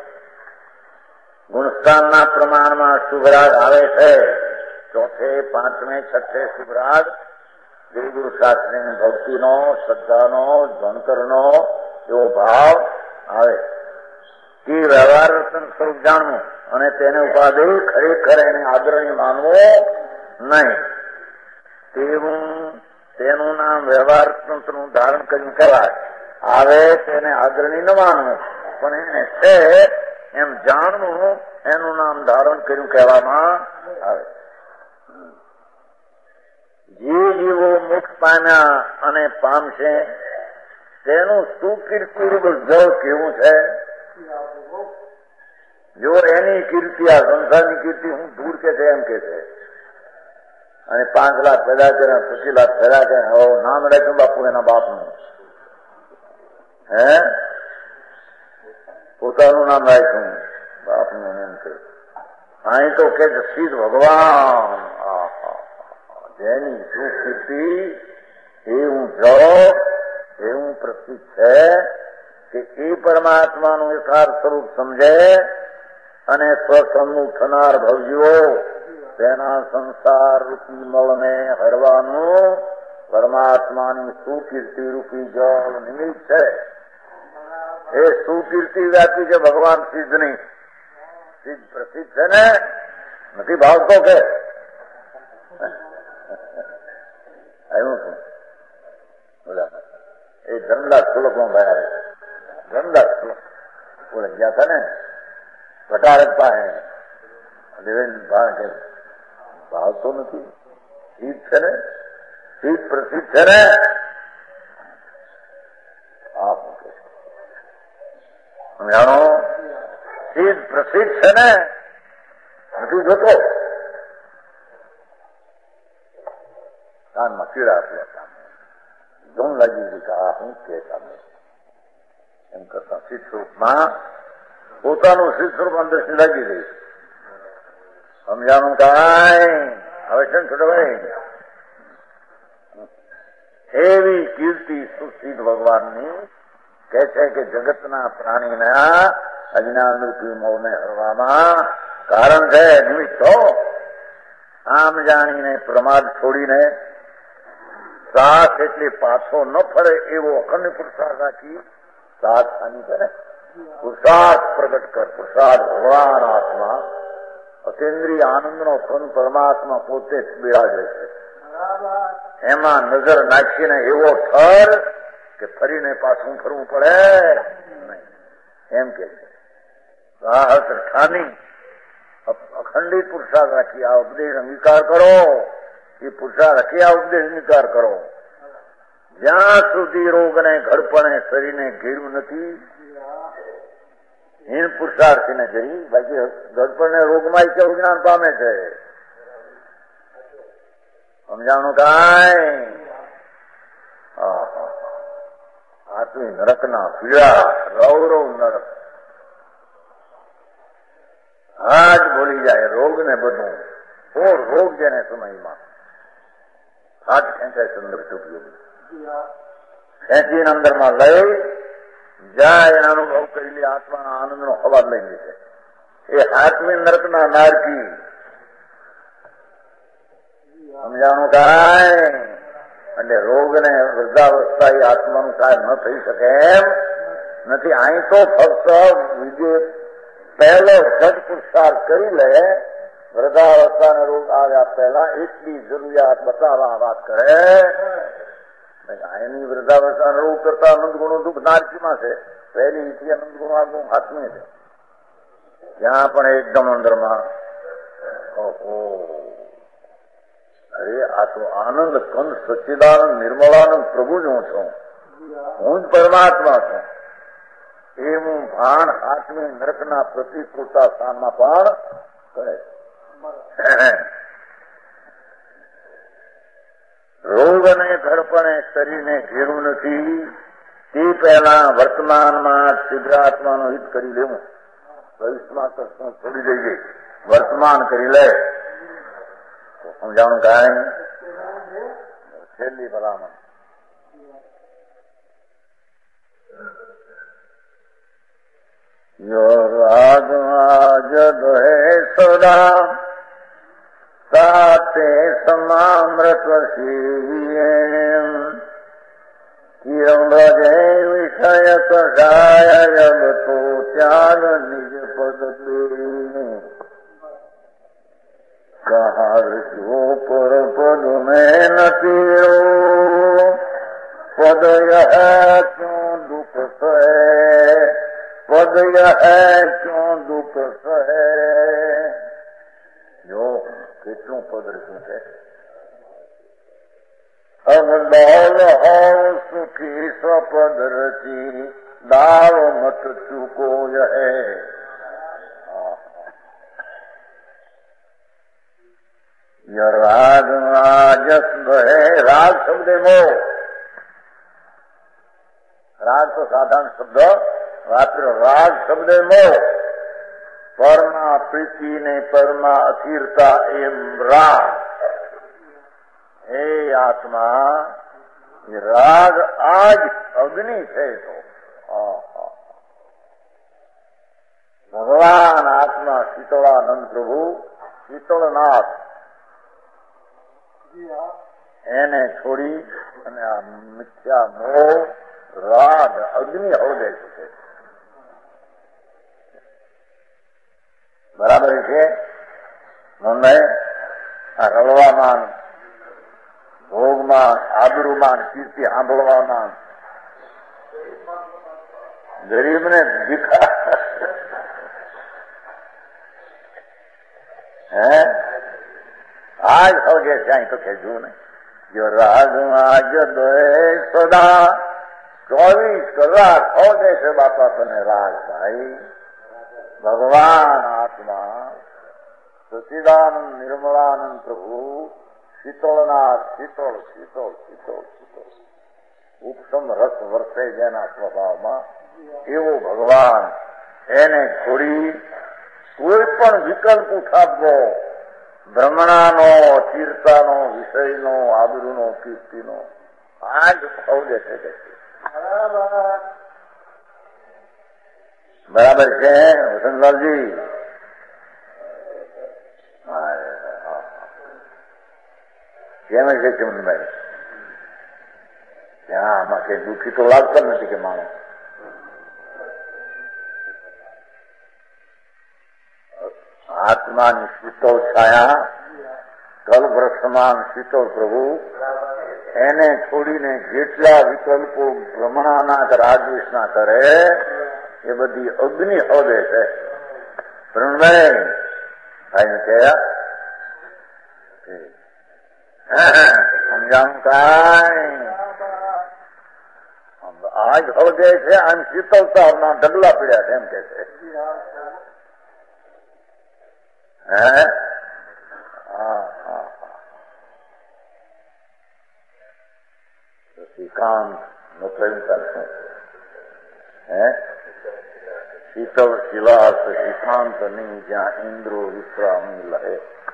ગુણસ્થાનના પ્રમાણમાં શુભરાગ આવે છે. ચોથે, પાંચમે, છઠ્ઠે શુભરાગ દેવગુરુ શાસ્ત્રીની ભક્તિનો, શ્રદ્ધાનો, ધનકરનો એવો ભાવ આવે. તે વ્યવહાર રતન સ્વરૂપ જાણવું અને તેને ઉપાધિ ખરેખર એને આદરણીય માનવું નહીં. તેનું નામ વ્યવહાર તંત્રનું ધારણ કરીને કહેવાય. આવે તેને આદરણીય ન માનવું, પણ એને છે એમ જાણવું, એનું નામ ધારણ કર્યું કહેવામાં આવે. જે જીવો મોક્ષ પામ્યા અને પામશે તેનું સુકીર્તિરૂપ જળ કેવું છે. જો એની કીર્તિ, આ સંસારની કીર્તિ હું દૂર કે છે એમ કે છે, અને 5 લાખ પેદા કર્યા, 25 લાખ પેદા કર્યા, નામ રાખ્યું બાપુ એના બાપનું, હે પોતાનું નામ રાખ્યું બાપનું એમ કે. અહીં તો કે સીધ ભગવાન જેની શું કીર્તિ એવું જળ એવું પ્રસિદ્ધ છે કે એ પરમાત્માનું યથાર્થ સ્વરૂપ સમજે અને સ્વસન્મુખ થનાર ભવજીઓ તેના સંસાર રૂપી મળને હરવાનું પરમાત્માની સુકીર્તિ રૂપી જળ નિમિત્ત છે. એ સુકીર્તિ વ્યાપી છે ભગવાન સિદ્ધ ની. સિદ્ધ પ્રસિદ્ધ છે ને, નથી ભાવતો કે આવ્યું છું બોલા. એ ધર્મદાસ સુલભમાં ભાઈ ધર્મદાસ સુલભ બોલે ગયા હતા ને ભટારક પાસે દેવેન્દ્ર ભાઈ ભાવતો નથી. સિદ્ધ છે ને, સિદ્ધ પ્રસિદ્ધ છે ને. આપ સમજાણો? સિદ્ધ પ્રસિદ્ધ છે ને, નથી જોતો. કાનમાં કીડા આપેલા ધૂમ લાગી ગઈ કે આ હું કે એમ કરતા સિદ્ધ સ્વરૂપમાં પોતાનું સિદ્ધ સ્વરૂપ અંદર લાગી ગઈ. સમજાણું કાંઈ? હવે છે ને છોટો ભાઈ, એવી કીર્તિ સુસિદ્ધ ભગવાનની કહે છે કે જગતના પ્રાણીના અજ્ઞાન રૂપી મોહને હરવામાં કારણ છે નિમિત્તો. આમ જાણીને પ્રમાદ છોડીને સાથ એટલે પાછો ન ફરે એવો અખંડ પુરુષાર્થ રાખી સાથ હાની કરે. પુરુષાર્થ પ્રગટ કર. પુરુષાર્થ ભગવાન આત્મા અતિન્દ્રિય આનંદનો ફન પરમાત્મા પોતે જ બિરાજે છે. એમાં નજર નાખીને એવો ઠર કે ફરીને પાછું ફરવું પડે નહીં એમ કે છે. સાહસ ઠાની અખંડિત પુરુષાર્થ રાખી આ ઉપદેશ અંગીકાર કરો. એ પુરુષાર્થ રાખી આ ઉપદેશ અંગીકાર કરો. જ્યાં સુધી રોગને ઘડપણે શરીરને ઘેર્યું નથી હીન પુરુષાર્થીને જઈ બાકી ઘડપણને રોગમાં કેવું જ્ઞાન પામે છે. સમજાણું કાંઈ? આટલી નરકના પીડા રૌરવ નરક આજ ભૂલી જાય રોગ ને બધું. રોગ જેને સમયમાં હાથ ખેંચાય સુંદર ઉપયોગી ખેંચીને અંદરમાં લઈ જાય એના અનુભવ કરી લે. આત્માના આનંદનો હવાજ લઈ લે છે. એ હાથમી નરકના નારકી. સમજાણું કાંઈ? એટલે રોગને વૃદ્ધાવસ્થા એ આત્માનું કાર્ય ન થઈ શકે એમ નથી. અહીં તો ફક્ત વિજય પહેલો જગ પુરુષાર્થ કરી લે. વૃદ્ધાવસ્થાને રોગ આવ્યા પહેલા એટલી જરૂરિયાત બતાવવા વાત કરે. અહીંની વૃદ્ધાવસ્થાનો રોગ કરતા અનંત ગુણો દુઃખ નારકીમાં છે. પહેલી ઈથી અનંત ગુણો આગળ હાથમી છે. ત્યાં પણ એકદમ અંદરમાં અરે આ તો આનંદ કંદ સચ્ચિદાનંદ નિર્મળાનંદ પ્રભુ જ હું છું. હું જ પરમાત્મા છું. એ હું ભાન હાથમી નરકના પ્રતિકૂળતા સ્થાનમાં પણ કરે. રોગ અને ઘડપણે શરીરને ઘેરું નથી. તે પહેલા વર્તમાનમાં શીઘ્રાત્માનું હિત કરી લેવું. ભવિષ્યમાં સત્સંગ છોડી દઈએ. વર્તમાન કરી લે. સમજાણું કાંઈ? છેલ્લી ભલામણ જદ હે સદા સાતે સમામૃત કિરંભજે વિષય કષાય જબ તો ત્યાગ નિજ પદ કહો પર પદ મેં નતીરો પદ યહ ક્यों दुख सहे पद યહ ક્यों दुख सहे. જો કેટલું પદ રચ્યું છે. અવલોલ હોવ સુખી સ્વપદ રચી દાવ મત ચૂકો યહે. રાગ રાજસ હે. રાગ શબ્દ મોહ. રાગ તો સાધારણ શબ્દ વાપર્યો. રાગ શબ્દ મોહ. પરમાં પ્રીતિ ને પરમાં અસ્થિરતા એમ રાગ. હે આત્મા રાગ આજ અગ્નિ છે. તો ભગવાન આત્મા શીતળાનંદ પ્રભુ શીતળનાથ એને છોડી અને આ મિથ્યા મોહ રાગ અગ્નિ હળગે છે. બરાબર છે. નોંધાય આ રળવામાં ભોગમાં આબરૂમાં કીર્તિ સાંભળવામાં ગરીબને ભીખા હે આજ હળગે છે. અહીં તો ખેંચવું નહીં. જો રાગમાં જદ સદા 24 કલાક હળગે છે બાપા તને રાગ ભાઈ. ભગવાન આત્મા સચ્ચિદાનંદ નિર્મળાનંદ પ્રભુ શીતળનાથ. શીતળ શીતળ શીતળ શીતળ ઉપસમ રસ વર્ષે જેના સ્વભાવમાં એવો ભગવાન એને છોડી કોઈ પણ વિકલ્પ ઉઠાવવો ભ્રમણાનો, અસ્થિરતાનો, વિષયનો, આબરૂનો, કીર્તિનો આ જ અવગે છે કે બરાબર છે વસંતલાલજી? કેમ છે ચમનભાઈ? ત્યાં આમાં કઈ દુઃખી તો લાગતા નથી કે માણસ આત્માની શીતળ છાયા કલ્પવૃક્ષ સમાન શીતળ પ્રભુ એને છોડીને જેટલા વિકલ્પો ભ્રમણાના રાજવેશના કરે એ બધી અગ્નિ હદે છે. પ્રણભાઈ ભાઈને કહ્યા સમજાણું કાંઈ આજ હળગે છે આમ શીતળતા ઢગલા પીડ્યા છે એમ કે છે. શિકાંત નો પ્રયોગ શીતળ શિલાસ શિકાંત ની જ્યાં ઇન્દ્રો વિશ્રામી લહે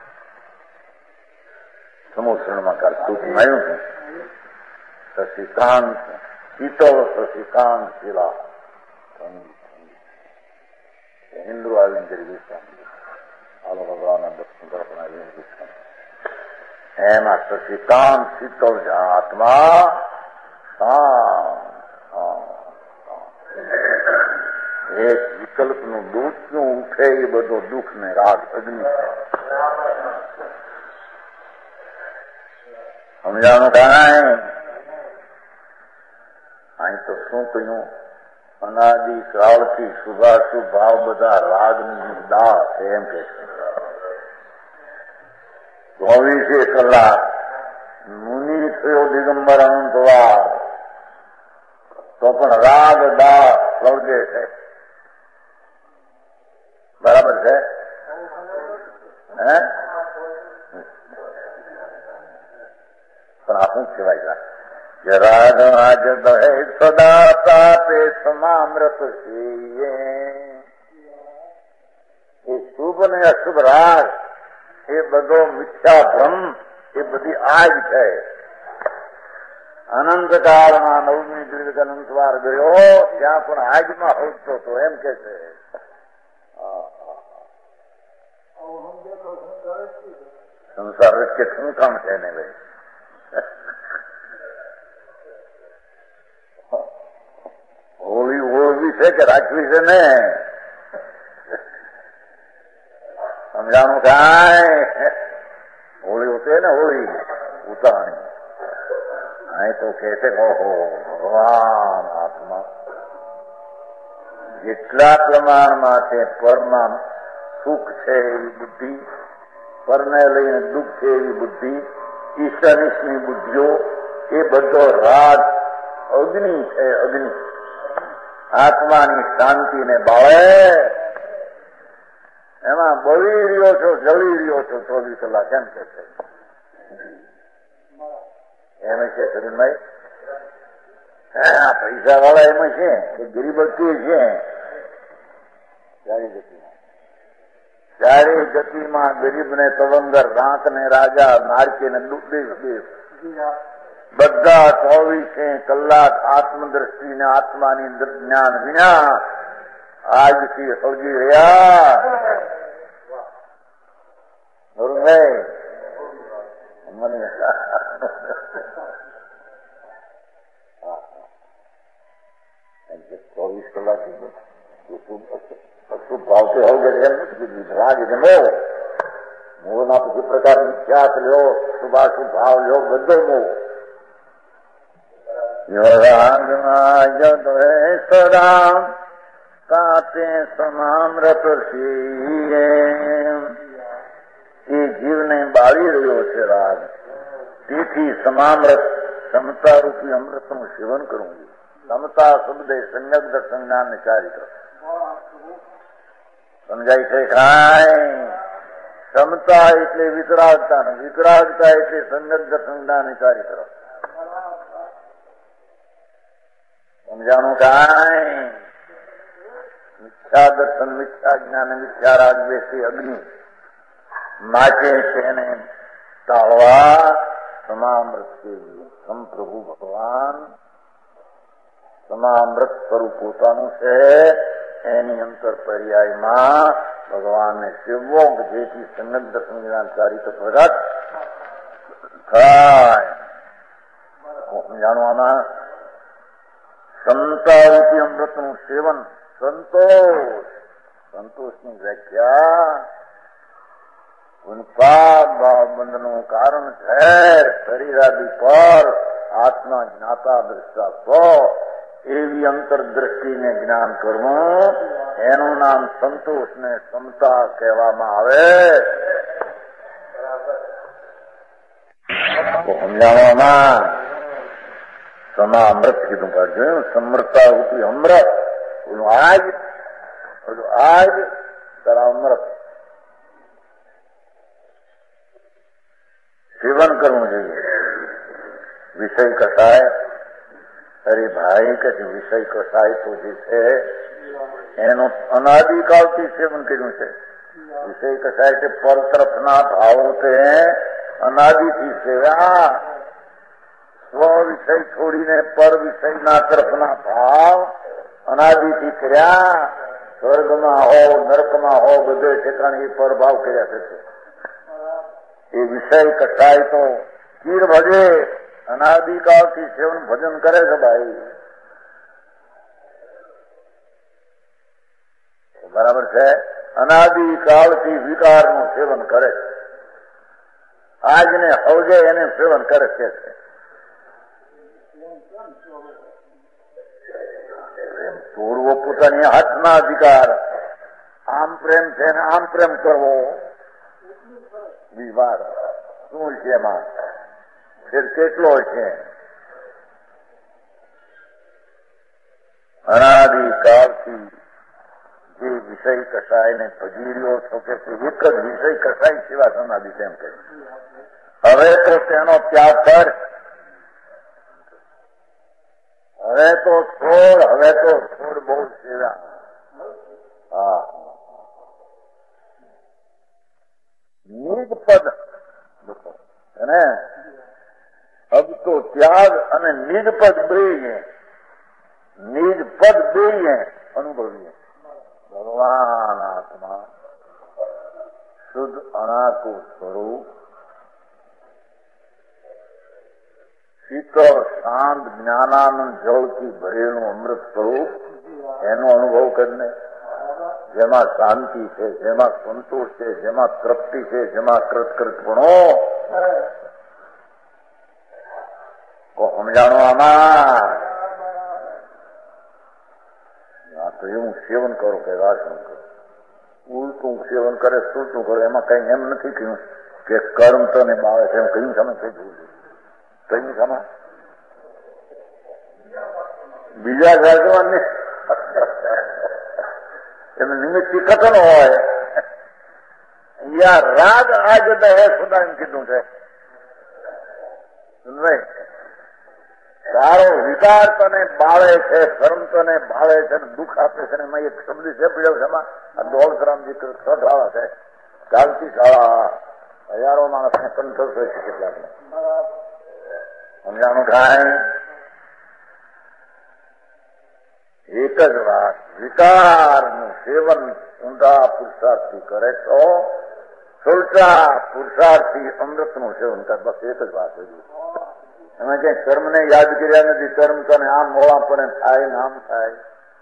સમુસરણમાં કાલ સૂચન આવ્યું છે. શશિકાંત શીતળ શશિકાંત શિલા ઇન્દ્રો આવીને કરી વિશ્રામ આલો ભગવાનના દર્શન કરવા વિશ્રામ એમાં શશિકાંત શીતળ જ્યાં આત્મા એક વિકલ્પનું દૂધનું ઉઠે એ બધો દુઃખ ને રાગ અગ્નિ સમજાણું કાંઈ? અહીં તો શું કહ્યું? અનાદિ કાળથી શુભાશુભ ભાવ બધા રાગની દાળ છે એમ કે છે. 24 કલાક મુનિ થયો દિગંબર અનંતવાર તો પણ રાગ દાળ સર્જે છે. બરાબર છે? પણ આ શું કહેવાય કે રાગ આજ દહે સદા તાપે સમામૃત એ શુભ ને અશુભ રાગ એ બધો મિથ્યા ભ્રમ એ બધી આગ છે. અનંતકાળમાં નવમી દીર્ઘ અનંતવાર ગયો ત્યાં પણ આગમાં હોતો હતો એમ કે છે. સંસાર વચ્ચે શું કામ છે ને ભાઈ? હોળી ઓળવી છે કે રાખવી છે ને? સમજાણું કાંઈ? હોળી હોતી ને હોળી ઉતાણી અહીં તો કે છે ઓહો ભગવાન આત્મા જેટલા પ્રમાણમાં છે પરમાં સુખ છે એવી બુદ્ધિ, પરને લઈને દુઃખ છે એવી બુદ્ધિ, ઈશાનિશની બુદ્ધિઓ એ બધો રાગ અગ્નિ છે. અગ્નિ આત્માની શાંતિને બાળે એમાં બળી રહ્યો છો જળી રહ્યો છો 24 કલાક એમ કે છે. એમ છે સરીનભાઈ પૈસા વાળા એમાં છે કે ગરીબતી છે ચારે ગતિમાં ગરીબ ને તવંગર રાત ને રાજા નારકી ને દેશ બધા 24 કલાક આત્મદ્રષ્ટિ ને આત્માની જ્ઞાન વિના આજથી સળગી રહ્યા. મને 24 કલાક અશુભ ભાવથી હોગે એમ નથી. રાગ જમો મોહના પછી પ્રકાર મિથ્યાત લ્યો, શુભાશુભ ભાવ લ્યો, બધો મોહ સદા કાતે સમામૃત એ જીવને બાળી રહ્યો છે રાગ. તેથી સમામૃત સમતા રૂપી અમૃતનું સેવન કરવું જોઈએ. સમતા શબ્દે સંયક દર્શન જ્ઞાન ને ચારિત્ર સમજાય છે કાંઈ? સમતા એટલે વિતરાગતા ને વિતરાગતા એટલે સંયક દર્શન જ્ઞાન ને ચારિત્ર. સમજાણું કાંઈ? મિથ્યા દર્શન મિથ્યા જ્ઞાન મિથ્યા રાગ બેસી અગ્નિ માટે છે એને ટાળવા समामृत के संप्रभु भगवान समामृत स्वरूप પોતાનું છે એની અંતર પર્યાયમાં ભગવાનને સેવવો જેથી સમ્યક દર્શન જ્ઞાન ચારિત્ર પ્રગટ થાય. જાણવામાં સંતારૂપી અમૃતનું સેવન સંતોષની વ્યાખ્યા ઉન્પાદ ભાવબંધનું કારણ છે. શરીરાદિ પર આત્મા જ્ઞાતા દ્રષ્ટા સ્વ એવી અંતરદ્રષ્ટિને જ્ઞાન કરવું એનું નામ સંતોષને સમતા કહેવામાં આવે. સમજાવવામાં સમા અમૃત કીધું જોયું. સમૃતા રૂપી અમૃત બોલું આજ તારા અમૃત સેવન કરવું જોઈએ. વિષય કસાય અરે ભાઈ કે વિષય કસાય તો જે છે એનું અનાદિકાળથી સેવન કર્યું છે. વિષય કસાય કે પર તરફના ભાવો તે અનાદિથી સેવ્યા. સ્વ વિષય છોડીને પર વિષયના તરફના ભાવ અનાદિથી કર્યા. સ્વર્ગમાં હો નરકમાં હો બધે ઠેકાણે પર ભાવ કર્યા છે. એ વિષય કસાય તો ચીર ભજે અનાદિકાળથી સેવન ભજન કરે છે ભાઈ. બરાબર છે. અનાદિકાળથી વિકારનું સેવન કરે. આજને હવજે એને સેવન કરે છે. તોડવો પોતાની હાથના અધિકાર. આમ પ્રેમ છે ને આમ પ્રેમ કરવો વિવાદ શું છે એમાં ફેર કેટલો છે. અનાદિકાળથી જે વિષય કસાયને ભજી રહ્યો છો કે એક જ વિષય કસાય સેવા સમાધિ તેમ કહે. હવે તો તેનો ત્યાગ કર. હવે તો છોડ બહુ સેવા. હા નિજ પદ ને અબ તો ત્યાગ અને નિજ પદ બે અનુભવીએ. ભગવાન આત્મા શુદ્ધ અણાકું સ્વરૂપ શીતળ શાંત જ્ઞાનાનંદ જળથી ભરેલું અમૃત સ્વરૂપ એનો અનુભવ કરીને જેમાં શાંતિ છે, જેમાં સંતોષ છે, જેમાં તૃપ્તિ છે, જેમાં કૃતકૃતપણો સમજાણો. આમાં તો એવું સેવન કરો કે રાશન કરો. ઉલટું સેવન કરે સુલટું કરે એમાં કઈ એમ નથી કહ્યું કે કર્મ તને બાળે છે એમ કયું સામે કઈ જોયું કયું સામે બીજા રાજવાને એનું નિમિત્ત કથન હોય. યા રાગ આજ દહે ખુદા એમ કીધું છે. તારો વિકાર તને બાળે છે, કર્મ તને બાળે છે, દુઃખ આપે છે. એમાં એક શબ્દ છે પીડ્યો છે એમાં આ દોલતરામજી શાળા છે. ચાલતી શાળા હજારો માણસને કંઠસ્થ હોય છે. કેટલાક સમજાણું થાય. એક જ વાત વિકારનું સેવન ઊંડા પુરુષાર્થથી કરે તો સુલટા પુરુષાર્થથી અમૃતનું સેવન કરે. બસ એક જ વાત હતી. એમાં ક્યાંય કર્મને યાદ કર્યા નથી. કર્મ તને આમ મોળા પડે થાય ને આમ થાય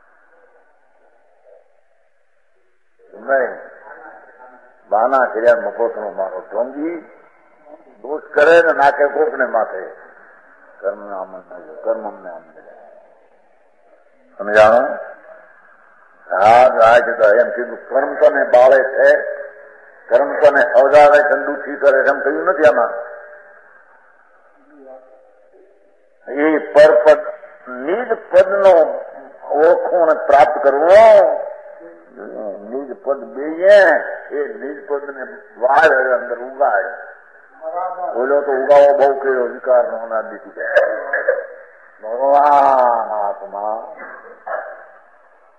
નહીં. બાના કર્યા મફતનો મારો ઢોંગી દોષ કરે ને નાખે કોકને માથે. કર્મ આમ કર્મ અમને આમ સમજાણું. રાજ એમ કીધું કર્મ તને બાળે છે, કર્મ તને અવજાવે છે, દુઃખી કરે છે એમ કહ્યું નથી. આમાં એ પરપદ નિજ પદનો ઓળખું પ્રાપ્ત કરવો. નિજ પદ બે એ નિજ પદને વાળ અંદર ઉગાય. બોલો તો ઉગાવો બહુ કર્યો વિકારનો અનાદિથી. ભગવાન આત્મા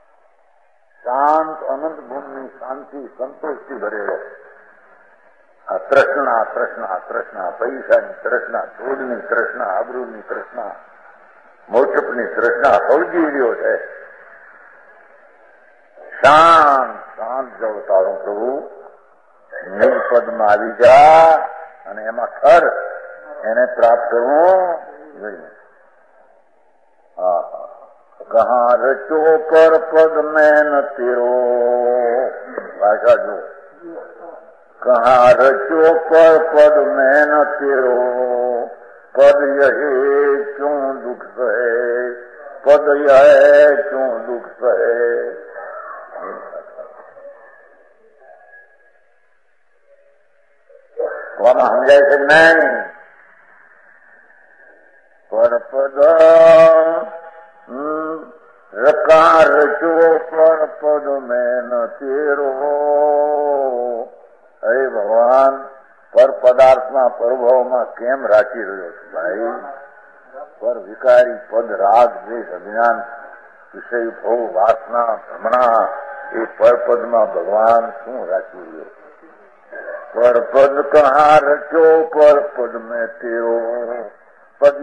શાંત અનંત ગુણની શાંતિ સંતોષથી ભરેલો. તૃષ્ણા તૃષ્ણા તૃષ્ણા, પૈસાની તૃષ્ણા, છોડની તૃષ્ણા, આબરૂની તૃષ્ણા, મોક્ષની તૃષ્ણા સૌજી રહ્યો છે. શાંત શાંત જવ તારું પ્રભુ નિજ પદમાં આવી જા અને એમાં ખર એને પ્રાપ્ત કરવું જોઈએ. કહા રચો પર પદ મેં ન તેરો, ભાષા જો. કહા રચો પર પદ મેં ન તેરો, પદ યહે ક્यों દુઃખ સહે, પદ યહે ક્यों દુઃખ સહે. કોને સમજાય છે નહીં? પર પદ રકા રચો પર પદ મેં ન તેરો. હે ભગવાન, પર પદાર્થમાં પરભાવમાં કેમ રાખી રહ્યો છું ભાઈ? પર વિકારી પદ રાગ દ્વેષ અજ્ઞાન વિષય ભોગ વાસના ભ્રમણા એ પરપદમાં ભગવાન શું રાખી રહ્યો? પર પદ કહા રચો પર પદ મેં તેરો, પદ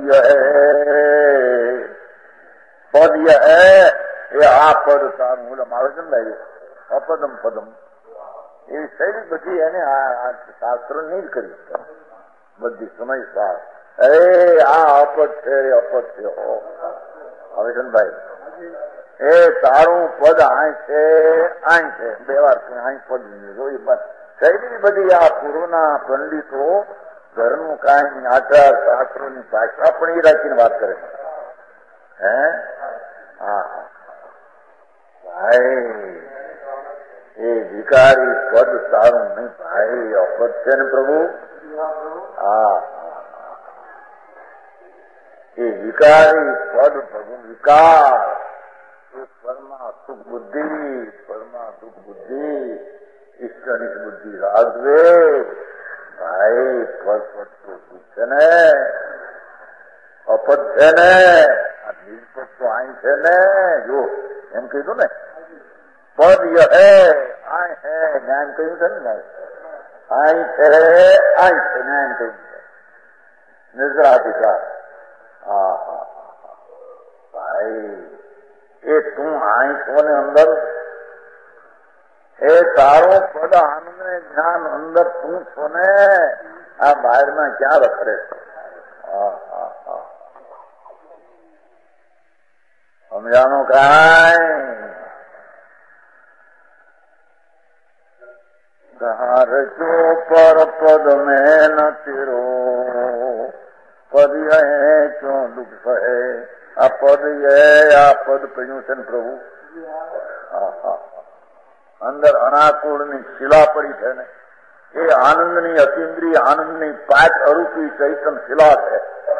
પદ એ આ પદ તારું મૂલમ આવે છે ને ભાઈ, અપદમ પદમ એવી શૈલી બધી એને આ શાસ્ત્ર નહીં જ કરી બધી સમય સાર. આ અપદ છે અપદ છે હવે છે ને ભાઈ, એ તારું પદ આય છે બે વાર અહીં પદ જોઈ શૈલી બધી આ પૂર્વના પંડિતો ઘરનું કાંઈ આચાર શાસ્ત્રોની ભાષા પણ એ રાખીને વાત કરે. હે હા ભાઈ, એ વિકારી પદ તારું નહીં ભાઈ, અપદ છે ને પ્રભુ. હા એ વિકારી પદ પ્રભુ વિકાર, એ પરમા સુખ બુદ્ધિ, પરમા સુખ બુદ્ધિ, ઈષ્ટનિષ્ઠ બુદ્ધિ રાગવે ભાઈ. પદ પદ તો સુખ છે ને, અપદ છે ને, આ નિષ્પદ તો અહીં છે ને. જો એમ કીધું ને, પદ હે આય હે, જ્ઞાન કહ્યું છે ને, આય છે આય છે, જ્ઞાન કહ્યું છે નિદ્રાધિકાર. હા હા ભાઈ, એ તું આય છો ને અંદર, એ તારું પદ આનંદ ને જ્ઞાન અંદર તું છો ને, આ બહારમાં ક્યાં રખડે છે? સમજાનું કાંઈ? કહા રચો પર પદ મેં ન તેરો, પદ યહે ક્यों દુઃખ સહે. આ પદ આ પદ કહ્યું છે ને પ્રભુ, અંદર અનાકુળની શિલા પડી છે ને, એ આનંદની અતિન્દ્રિય આનંદની પાંચ અરૂપી ચૈતન શિલા છે.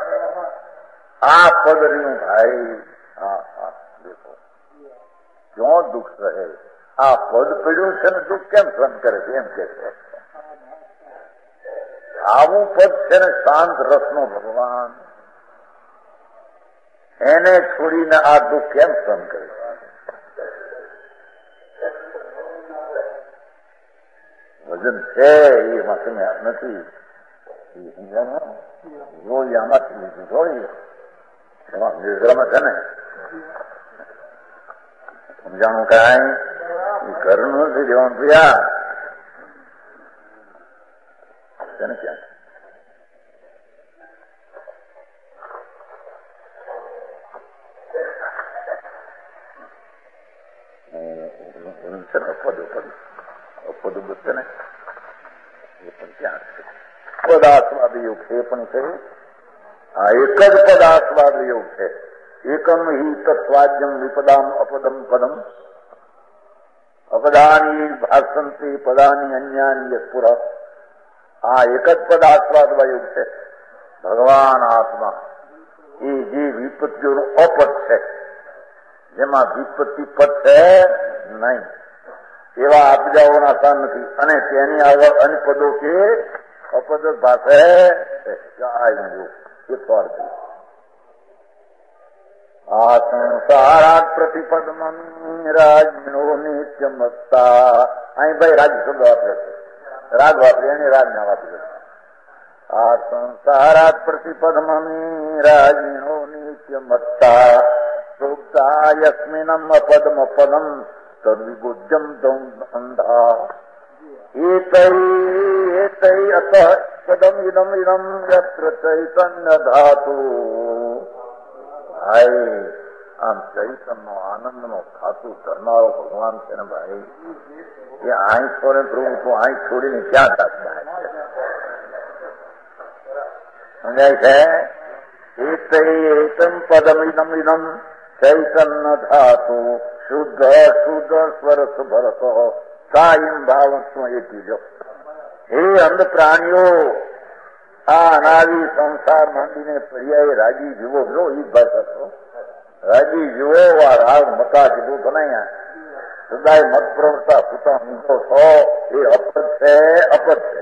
આ પદ રહ્યું ભાઈ. હા હા દેખો ક્यों દુઃખ સહે. આ પદ પડ્યું છે ને, દુઃખ કેમ સહન કરે છે એમ કે છે. આવું પદ છે ને શાંત રસનો ભગવાન, એને છોડીને આ દુઃખ કેમ સહન કરે છે? વજન છે એમાં તમે નથી સમજાયું? જોઈ આમાંથી લીધું જોઈ એમાં નિર્ગ્રમ છે ને. સમજાણું કાંઈ? ઘરનું નથી દેવાનું પ્રિયા છે ને. ક્યાં છે ને અપદ છે ને, એ પણ ક્યાં છે? પદાસ્વાદ યોગ છે, એ પણ છે. આ એક જ પદાસ્વાદ યોગ છે. એકમ હિ તત્વાદ્યમ વિપદામ અપદમ પદમ, અપદાની ભાષંતી પદાની અન્યાની યસ્પુર. આ એક જ પદાસ્વાદ યોગ છે. ભગવાન આત્મા એ જે વિપત્તિઓનું અપદ છે, જેમાં વિપત્તિ પદ છે નહીં, એવા આપજાઓના સ્થાન નથી. અને તેની આગળ અન્ય પદો કે અપદ ભાષે એ સ્વાર્થ. આ સંસારાત પ્રતિપદમ રાજનો નિત્યમસ્તા. અહીં ભાઈ રાજ શબ્દ વાપરે છે. રાગ વાપરી એની રાજના વાપરી. આ સંસારાત પ્રતિપદમની રાજીણો નિત્ય મત્તા પ્રોક્તા યસ્મિનમ અપદમ પદમ તદ્વિગુજ્યમ અંધા એતૈ અત પદમ ઇદમ ઇદમ યત્ર ચૈતન્ય ધાતુ. ભાઈ આમ ચૈતન્ય આનંદનો ખાતું કરનારો ભગવાન છે ને ભાઈ, એ આઈ છોડે પ્રભુ તું આઈ છોડીને ક્યાં જાતા સમજાય છે? એતમ પદમ ઇદમ ઇદમ ચૈતન્ય ધાતુ શુદ્ધ શુદ્ધ સ્વરસ ભરતો સાયમ ભાવ સ્મયતી લો. હે અંધ પ્રાણીઓ, આ અનાદિ સંસાર માંડીને પર્યાય રાજી જીવો. જો એ ભાષા તો રાજી જીવો. આ રાગ મતા કીધું તો નહીં, સદાય મત પ્રવર્તા પૂતા ઊંધો છો એ અપદ છે, અપદ છે.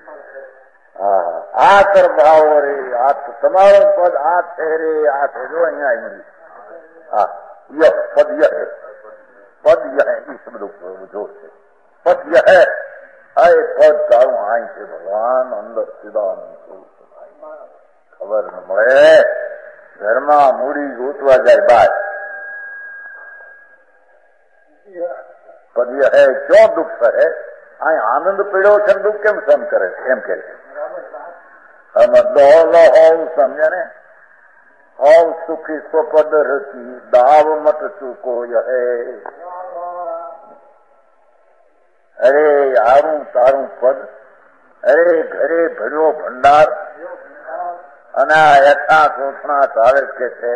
આ કર ભાવ રે, આ તમારો પદ આ છે રે, આ છે. જો અહીંયા ઇંગ્લિશ યહ પદ યહ પદ યહ એ શબ્દ જો છે. પદ યહ આ પદ તારું આય છે ભગવાન અંદર સીધા ખબર ન મળે. ઘરમાં મૂડી ગોતવા જાય બાદ પદ યહ ક્યો દુઃખ કરે? અહીં આનંદ પીડ્યો છે, દુઃખ કેમ સહન કરે છે? એમ કે છે દોલ હોવ સમજે ને, હોવ સુખી સ્વપદ રચી દાવ મત ચૂકો યહે. અરે આરું તારું પદ, અરે ઘરે ભર્યો ભંડાર અને આ યથા ઘોષણા ચાલે કે છે.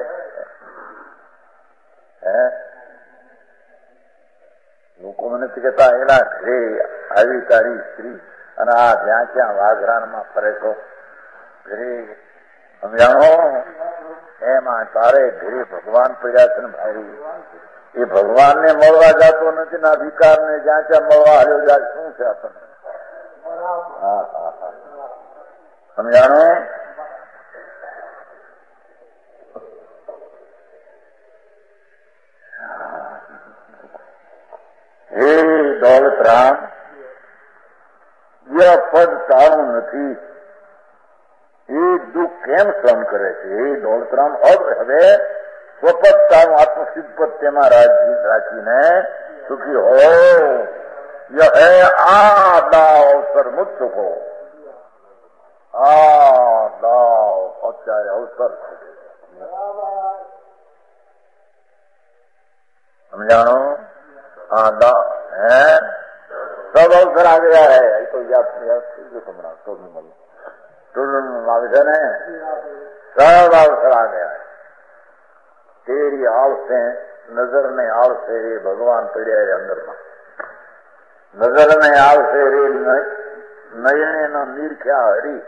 લોકો મને કહેતા એના ઘરે આવી તારી સ્ત્રી અને આ જ્યાં ક્યાં વાઘરાનમાં ફરે છો ઘરે સમજાણો. એમાં તારે ઘરે ભગવાન પડ્યા છે ને ભાઈ. એ ભગવાનને મળવા જતો નથી ને અધિકારને જ્યાં ત્યાં મળવા હાલ્યો જાય. શું છે આપણને? હા હા હા સમજાણો. હે દોલત રામ, ય પદ તારું નથી એ દુઃખ કેમ સહન કરે છે? હે દોલતરામ, હવે સ્વપદ તારું આત્મસિદ્ધ પદ તેમાં રાખીને સુખી હો. યહ આ દાવ અવસર મુજ ચૂકો. આ દાવ અત્યારે અવસર સમજાણો. हाँ दा है सब अवसर आ गया है. तो याद समझा तो આવે છે ને, सब अवसर आ गया है. तेरी आवसे नजर ने आवसे रे भगवान पड़્યા રે અંદરમાં. નજર ને આવશે રે નયને નો નીરખ્યા હરી.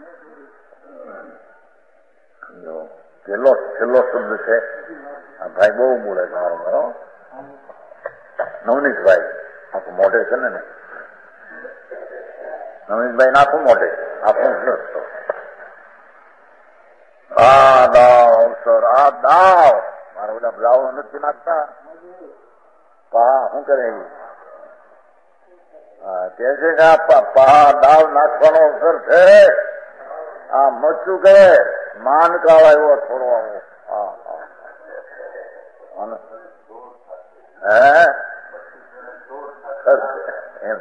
છેલ્લો શબ્દ છે. આ ભાઈ બહુ બોલે છે મારો મારો નવનીતભાઈ. આખું મોઢે છે ને નવનીતભાઈ નાખું મોઢે આખું રસ્તો. આ દાવ અવસર, આ દાવ મારા બધા બ્લાઉ નથી નાખતા. પા શું કરે કે છે કે પા દાવ નાખવાનો અવસર છે. આ મચ્છું કરે માન કાળ આવ્યો થોડો આવો. હે એમ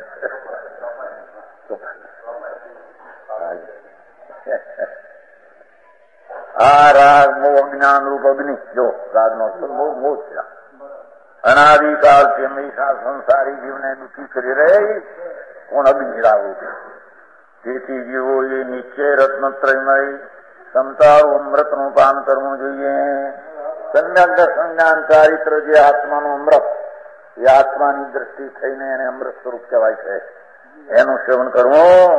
આ રાગ મોહ અજ્ઞાન રૂપ અગ્નિ. જો રાગ નો મોહ છે. અનાદિકાળથી હંમેશા સંસારી જીવને દુઃખી કરી રહી કોણ? અગ્નિ રાગુ છે. તેથી જીવો એ નિશ્ચય રત્નત્રયમય સમતારું અમૃતનું પાન કરવું જોઈએ. સમ્યક દર્શન જ્ઞાન ચારિત્ર જે આત્માનું અમૃત, એ આત્માની દ્રષ્ટિ થઈને એને અમૃત સ્વરૂપ કહેવાય છે. એનું સેવન કરવું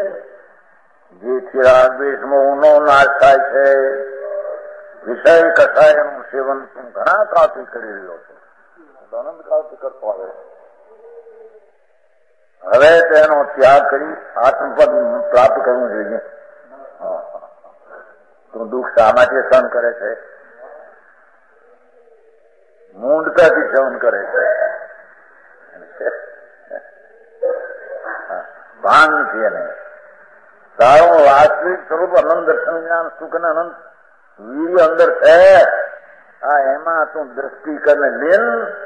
જેથી રાગ દ્વેષ મોહનો નાશ થાય છે. વિષય કષાયનું સેવન તું ઘણા કાળથી કરી રહ્યો છે, અનંત કાળથી કરતો આવે. હવે તેનો ત્યાગ કરી આત્મપદ પ્રાપ્ત કરવું જોઈએ. તું દુઃખ શા માટે સહન કરે છે? મૂંઢતાથી સહન કરે છે. ભાન નથી એને. તારું વાસ્તવિક સ્વરૂપ અનંત દર્શન જ્ઞાન સુખ અને અનંત વીર્ય અંદર છે. એમાં તું દ્રષ્ટિ કરીને લીન.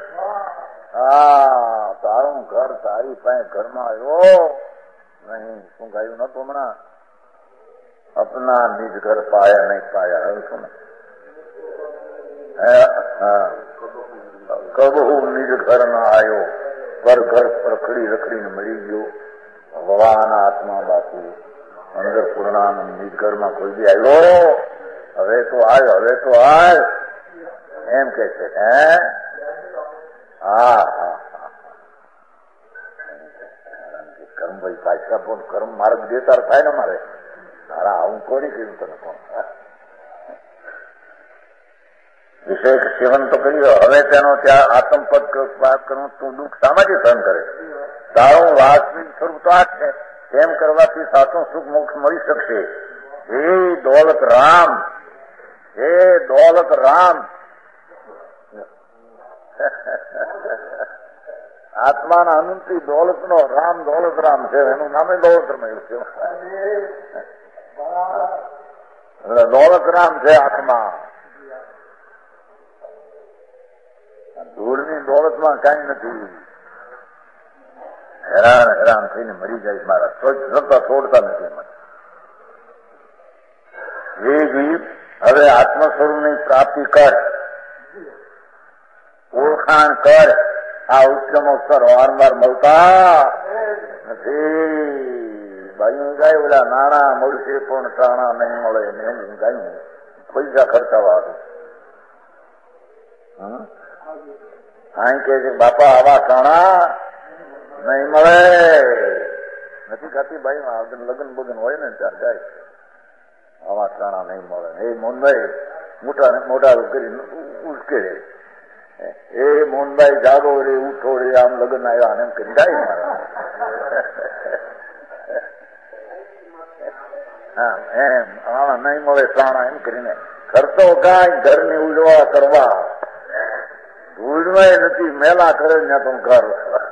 તારું ઘર તારી પાસે ઘરમાં આવ્યો નહીં. શું ગાયું નતું હમણાં? અપના નિજ ઘર પાયા નહીં પાયા. હવે શું કબહુ નિજ ઘર ના આવ્યો, પર ઘર રખડી રખડીને મળી ગયો. ભગવાન આત્મા બાપુ અંદર પૂર્ણાનંદ નિજ ઘરમાં કોઈ બી આવ્યો. હવે તો આવ્યો, હવે તો આવ એમ કે છે. કર્મ ભાઈ પાછા પણ કર્મ માર્ગ દેતાર થાય ને મારે. તારા આવું કોની કહ્યું તને? કોણ વિષય સેવન તો કર્યો, હવે તેનો ત્યાં આત્મપદ વાત કરવું. તું દુઃખ સામાજિક સહન કરે. તારું વાસ્તવિક સ્વરૂપ તો આ છે. તેમ કરવાથી સાચું સુખ મોક્ષ મળી શકશે. હે દોલત રામ, હે દોલત રામ. આત્માના અનંતી દોલત નો રામ દોલત રામ છે. એનું નામે દોલત રામ છે. દોલત રામ છે આત્મા. ધૂળની દોલતમાં કઈ નથી. હેરાન હેરાન થઈને મરી જાય મારા. છોડતા નથી મને. એ જીવ હવે આત્મ સ્વરૂપની પ્રાપ્તિ કર, ઓળખાણ કર. આ ઉત્તમ અવસર વારંવાર મળતા નથી. ભાઈ ગાય ઓલા નાણા મળશે પણ ટાણા નહીં મળે ને એમ ગાયું. પૈસા ખર્ચાવા હતું. અહીં કે છે બાપા આવા ટાણા નહીં મળે. નથી ખાતી ભાઈ. લગ્ન બગન હોય ને ત્યારે જાય આવા ટાણા નહીં મળે. એ મોહનભાઈ મોટા કરી ઉશ્કેરે. એ મોહનભાઈ જાગો રે ઉઠો રે આમ લગ્ન આવ્યા એમ કરી જાય મારા. એમ આવા નહીં મળે ટાણા એમ કરીને ખર્ચો કાંઈ ઘરની ઉજવા કરવા. ઉજવાય નથી, મેલા કરે ને તો ઘર.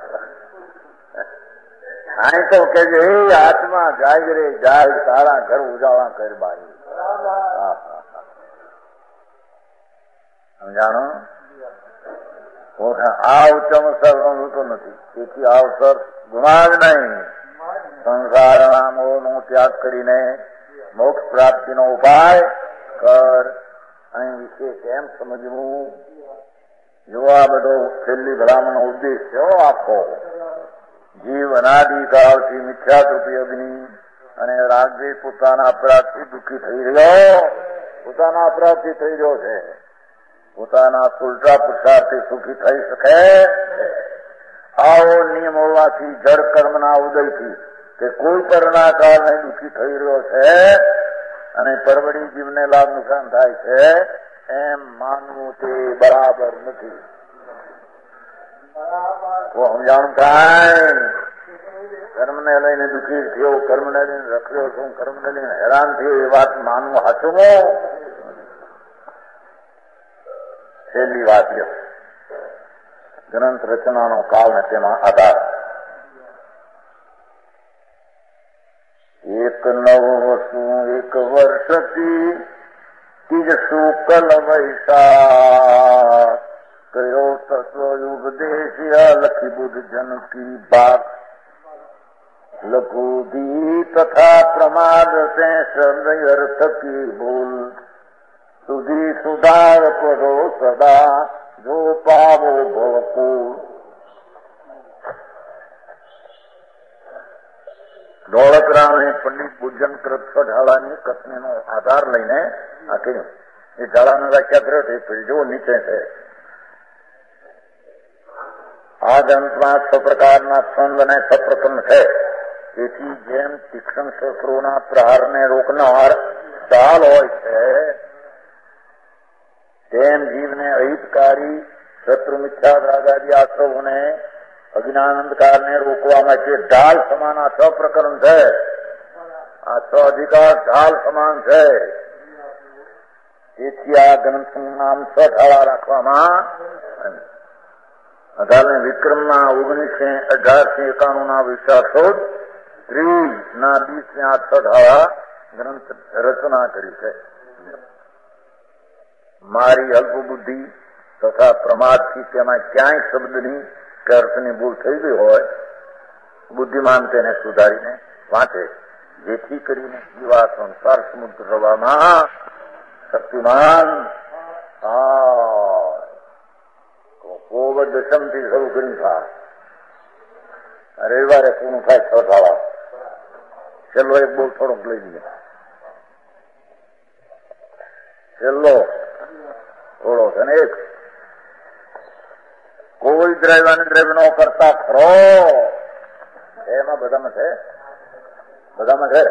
અહીં તો કે છે એ આત્મા જાગ રે જાગ, તારા ઘર ઉજાળા કર બારી. સમજાણો? આ ઉત્તમ અવસર ગમતો નથી. તેથી આ અવસર ગુમાવ નહીં. સંસારના મોહનો ત્યાગ કરીને મોક્ષ પ્રાપ્તિનો ઉપાય કર. અહીં વિશેષ એમ સમજવું. જો આ બધો છેલ્લી ભલામણનો ઉદ્દેશ છે આખો. જીવ અનાદિકાળથી મિથ્યારૂપી અગ્નિ અને રાગદ્વેષ પોતાના અપરાધથી દુઃખી થઈ રહ્યો. પોતાના અપરાધથી થઈ રહ્યો છે. પોતાના ઉલટા પુરુષાર્થથી સુખી થઈ શકે. આવો નિયમ હોવાથી જડ કર્મના ઉદયથી તે કોઈ પરના કારણે દુઃખી થઈ રહ્યો છે અને પરવડી જીવને લાભ નુકસાન થાય છે એમ માનવું તે બરાબર નથી. સમજાણું થાય. કર્મને લઈને દુઃખી થયો, કર્મને લઈને રખડ્યો છું, કર્મને લઈને હેરાન થયો એ વાત માનવું સાચું. છેલ્લી વાત ગ્રંથ રચનાનો કાળ ને તેમાં આધાર. એક નવ વસુ એક વર્ષથી તીજ શુકલ વૈશાખ કયો તત્વયુપદેશ લખી બુદ્ધ જન કી બાત લઘુધી તથા પ્રમાદ સે સદર્થ કી ભૂલ સુધી સુધાર કરો સદા જો પાવો ભવકુળ. દોલતરામે પંડિત પૂજન કૃત ઢાળાની કથનીનો આધાર લઈને આ કહ્યું. એ ઢાળાનો વ્યાખ્યા કર્યો છે જો નીચે છે. આ ગ્રંથમાં 6 પ્રકારના છંદ અને સપ્રકરણ છે. તેથી જેમ તીક્ષ્ણ શસ્ત્રોના પ્રહારને રોકનાર ઢાલ હોય છે તેમ જીવને અહિતકારી શત્રુ મિથ્યા રાગાદી આશ્રવોને અજ્ઞાનંદકારને રોકવા માટે ઢાલ સમાન આ 6 પ્રકરણ છે. આ 6 અધિકાર ઢાલ સમાન છે. તેથી આ ગ્રંથનું નામ 6 ઢાળા રાખવામાં. 18 વિક્રમના 1891 વિશાળ શોધ સ્ત્રીના બીજને આ છઠાળા ગ્રંથ રચના કરી છે. મારી અલ્પ બુદ્ધિ તથા પ્રમાદથી તેમાં ક્યાંય શબ્દની કે અર્થની ભૂલ થઈ ગઈ હોય, બુદ્ધિમાન તેને સુધારીને વાંચે, જેથી કરીને જીવા સંસાર સમુદ્ર પ્રવાહમાં શક્તિમાન દશમ થી શરૂ કરી થાય. રવિવારે પૂર્ણ થાય છઠાળા. છેલ્લો એક બહુ થોડોક લઈ લઈએ. છેલ્લો થોડો છે ને એક કોઈ દ્રવ્ય દ્રવ્ય નો કરતા ખરો. એમાં બધામાં છે, બધામાં છે.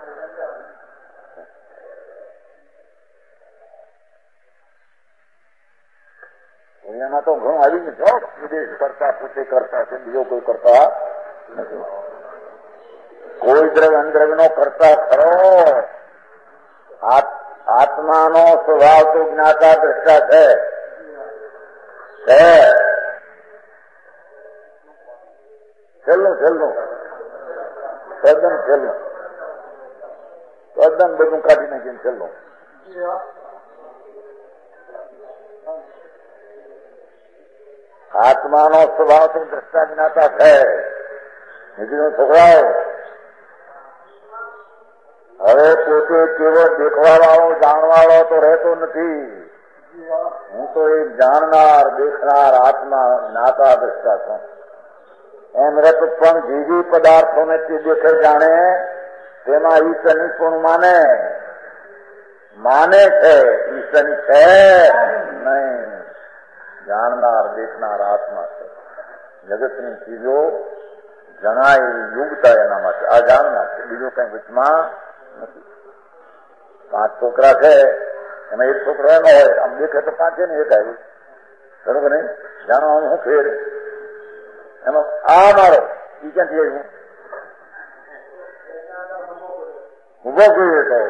એમાં તો ઘણું આવી ગયું છો. વિદેશ કરતા, પોતે કરતા છે, બીજો કોઈ કરતા નથી. કોઈ દ્રવ્ય અનદ્રવ્ય નો કરતા ખરો. આત્માનો સ્વભાવ તો જ્ઞાતા દ્રષ્ટા છે. છેલ્લું તદ્દન છેલ્લું તદ્દન બધું કાઢી નાખીને છેલ્લું. આત્માનો સ્વભાવ તો દ્રષ્ટા જ્ઞાતા છે. નીકળ્યું છોકરાઓ, હવે પોતે કેવો દેખવા વાળો જાણવા વાળો તો રહેતો નથી. હું તો એક જાણનાર દેખનાર આત્મા જ્ઞાતા દ્રષ્ટા છું. એમ રહેતો પણ જે પદાર્થોને તે દેખે જાણે તેમાં ઈશ્વરની પણ માને છે. ઈશ્વરની છે નહીં. જાણનાર દેખનાર આત્મા છે. જગતની ચીજો જણાય એવી યોગતા એના માટે આ જાણનાર છે. બીજું કઈ વચમાં નથી. 5 છોકરા છે, એમાં એક છોકરો એનો હોય, આમ દેખે તો 5 ને એક આવ્યું. બરોબર નહીં? જાણવાનું શું ફેર એમાં? આ મારો એ ક્યાંથી આવ્યું? ઉભો જોઈએ તો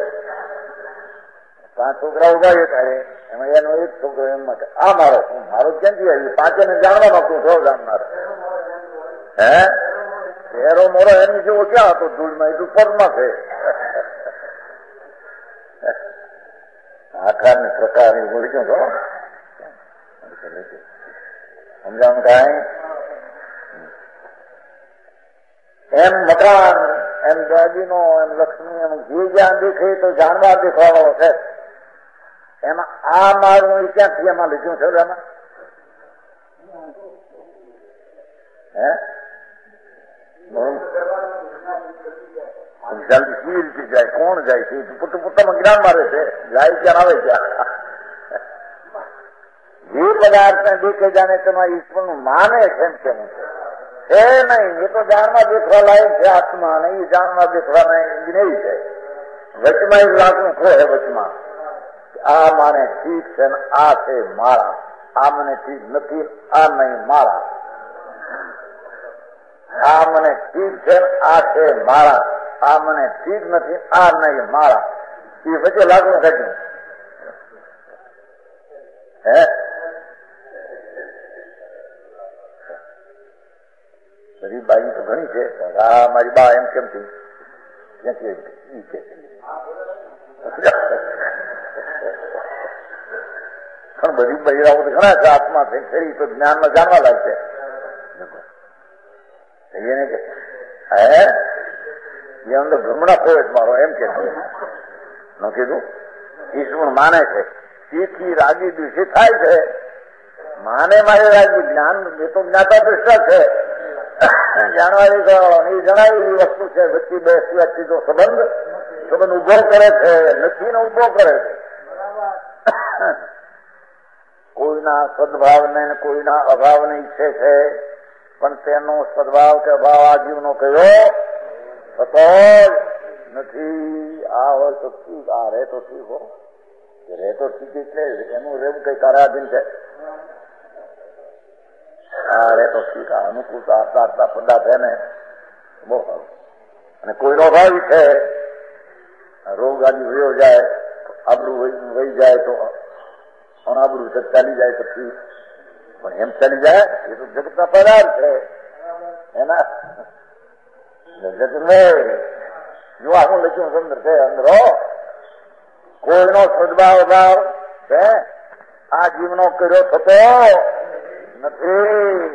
5 છોકરા ઉભા એ કરે, એમાં એનો એક છોકરો એમ માટે આ મારો ક્યાંથી આવ્યું? 5 ને જાણવામાં તું છો જાણનાર. હે એરો મોરો એની જેવો ક્યાં હતો? ધૂળમાં એ તો પગમાં છે. આકારની પ્રકારની બોલ્યો તો સમજાણ કઈ એમ મકાન, એમ દાગીનો, એમ લક્ષ્મી, એમ જે જ્યાં દેખે તો જાણવા દેખવાનો છે. એમાં આ મારું ક્યાંથી એમાં લીધું છે? એમાં જલ્દી સી રીતે જાય? કોણ જાય છે? પોતામાં જ્ઞાન મારે છે. જાય ક્યાં આવે ક્યાં? જે પદાર્થને દેખે જાણે તેમાં ઈશ્વરનું માને છે એમ કેવું છે નહીં. એ તો જાણવા દેખવા લાયક છે આત્મા, નહીં જાણવા દેખવા નહીં છે. વચમાં એક લાખનું ખો હે વચમાં. આ માને ઠીક છે ને આ છે મારા, આ મને ઠીક નથી, આ નહીં મારા. આ મને ઠીક છે ને આ છે મારા, આ મને ઠીક નથી, આ નહીં મારા. એ વચ્ચે લાગણું કાઢ્યું. બધી બાઈ તો ઘણી છે. આ મારી બા એમ કેમ થઈ? ક્યાંથી પણ બધી બહેરાઓ તો ઘણા છે. આત્મા થઈ ખરી તો જ્ઞાનમાં જાણવા લાગશે. એને કે એ અંદર ભ્રમણા ખોય મારો એમ કે ન કીધું. ઈશ્વર માને છે તેથી રાગી દિવસે થાય છે. માને મારે રાગી જ્ઞાન એ તો જ્ઞાતા દ્રષ્ટા છે. જાણવા એ જણાવેલી વસ્તુ છે. વચ્ચે બે વ્યક્તિનો સંબંધ ઉભો કરે છે, નથી ને ઉભો કરે છે. કોઈના સદભાવને કોઈના અભાવને ઈચ્છે છે, પણ તેનો સદભાવ કે અભાવ આ જીવનો કયો થતો નથી. આ હોય તો ઠીક, આ રહે તો ઠીક હો. રહે તો ઠીક એટલે એનું રહેવું કઈ કાર્યાધીન છે. આ રહે તો ઠીક, આ અનુકૂળતા આપતા પદાર્થ છે ને બહુ સારું. અને કોઈનો ભાવ છે રોગ આદિ વયો જાય, આબરૂ વહી જાય તો અનાબરૂ ચાલી જાય તો ઠીક, પણ એમ ચાલી જાય એ તો જગતના પદાર્થ છે. એના જગતભાઈ જો આનું લખ્યું સુંદર છે અંદરો કોઈનો સદભાવ ભાવ છે આ જીવનો કર્યો થતો નથી.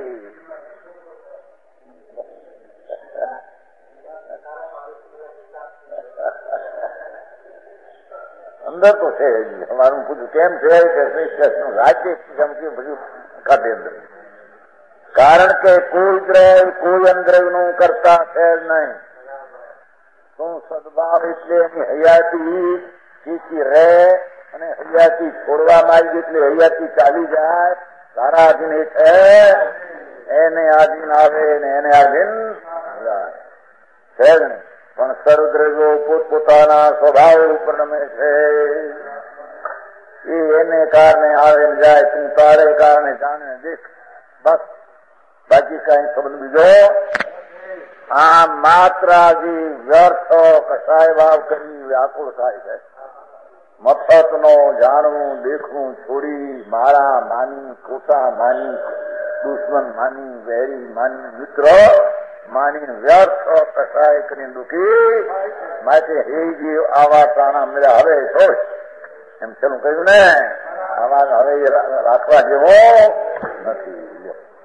અંદર તો છે અમારું પૂછ્યું કેમ છે કે રાજ્ય કેમ છે બધું ખાતે અંદર કારણ કે કોઈ દ્રવ્ય કોઈ અંદ્રવ્ય નું કરતા છે નહીં. શું સદભાવ એટલે એની હયાતી ચીચી રહે અને હયાતી છોડવામાં આવી એટલે હયાતી ચાલી જાય તારા આધીન એ છે એને આધીન આવે ને એને આધીન છે જ નહીં. પણ સર્વદ્રવ્યો પોતપોતાના સ્વભાવ ઉપર નમે છે એને કારણે આવે ને જાય તું તારે કારણે જાણે દેખ બસ બાકી કઈ સંબંધ બીજો આ માત્રાજી વ્યર્થ કસાય ભાવ કરી વ્યાકુળ થાય છે. મફત નો જાણવું દેખવું છોડી મારા માની ખોટા માની દુશ્મન માની વેરી માની મિત્ર માની વ્યર્થ કસાય કરીને દુઃખી માટે હે જીવ આવા પ્રાણા મળ્યા હવે સોચ એમ ચાલું કહ્યું ને આવા હવે રાખવા જેવો નથી.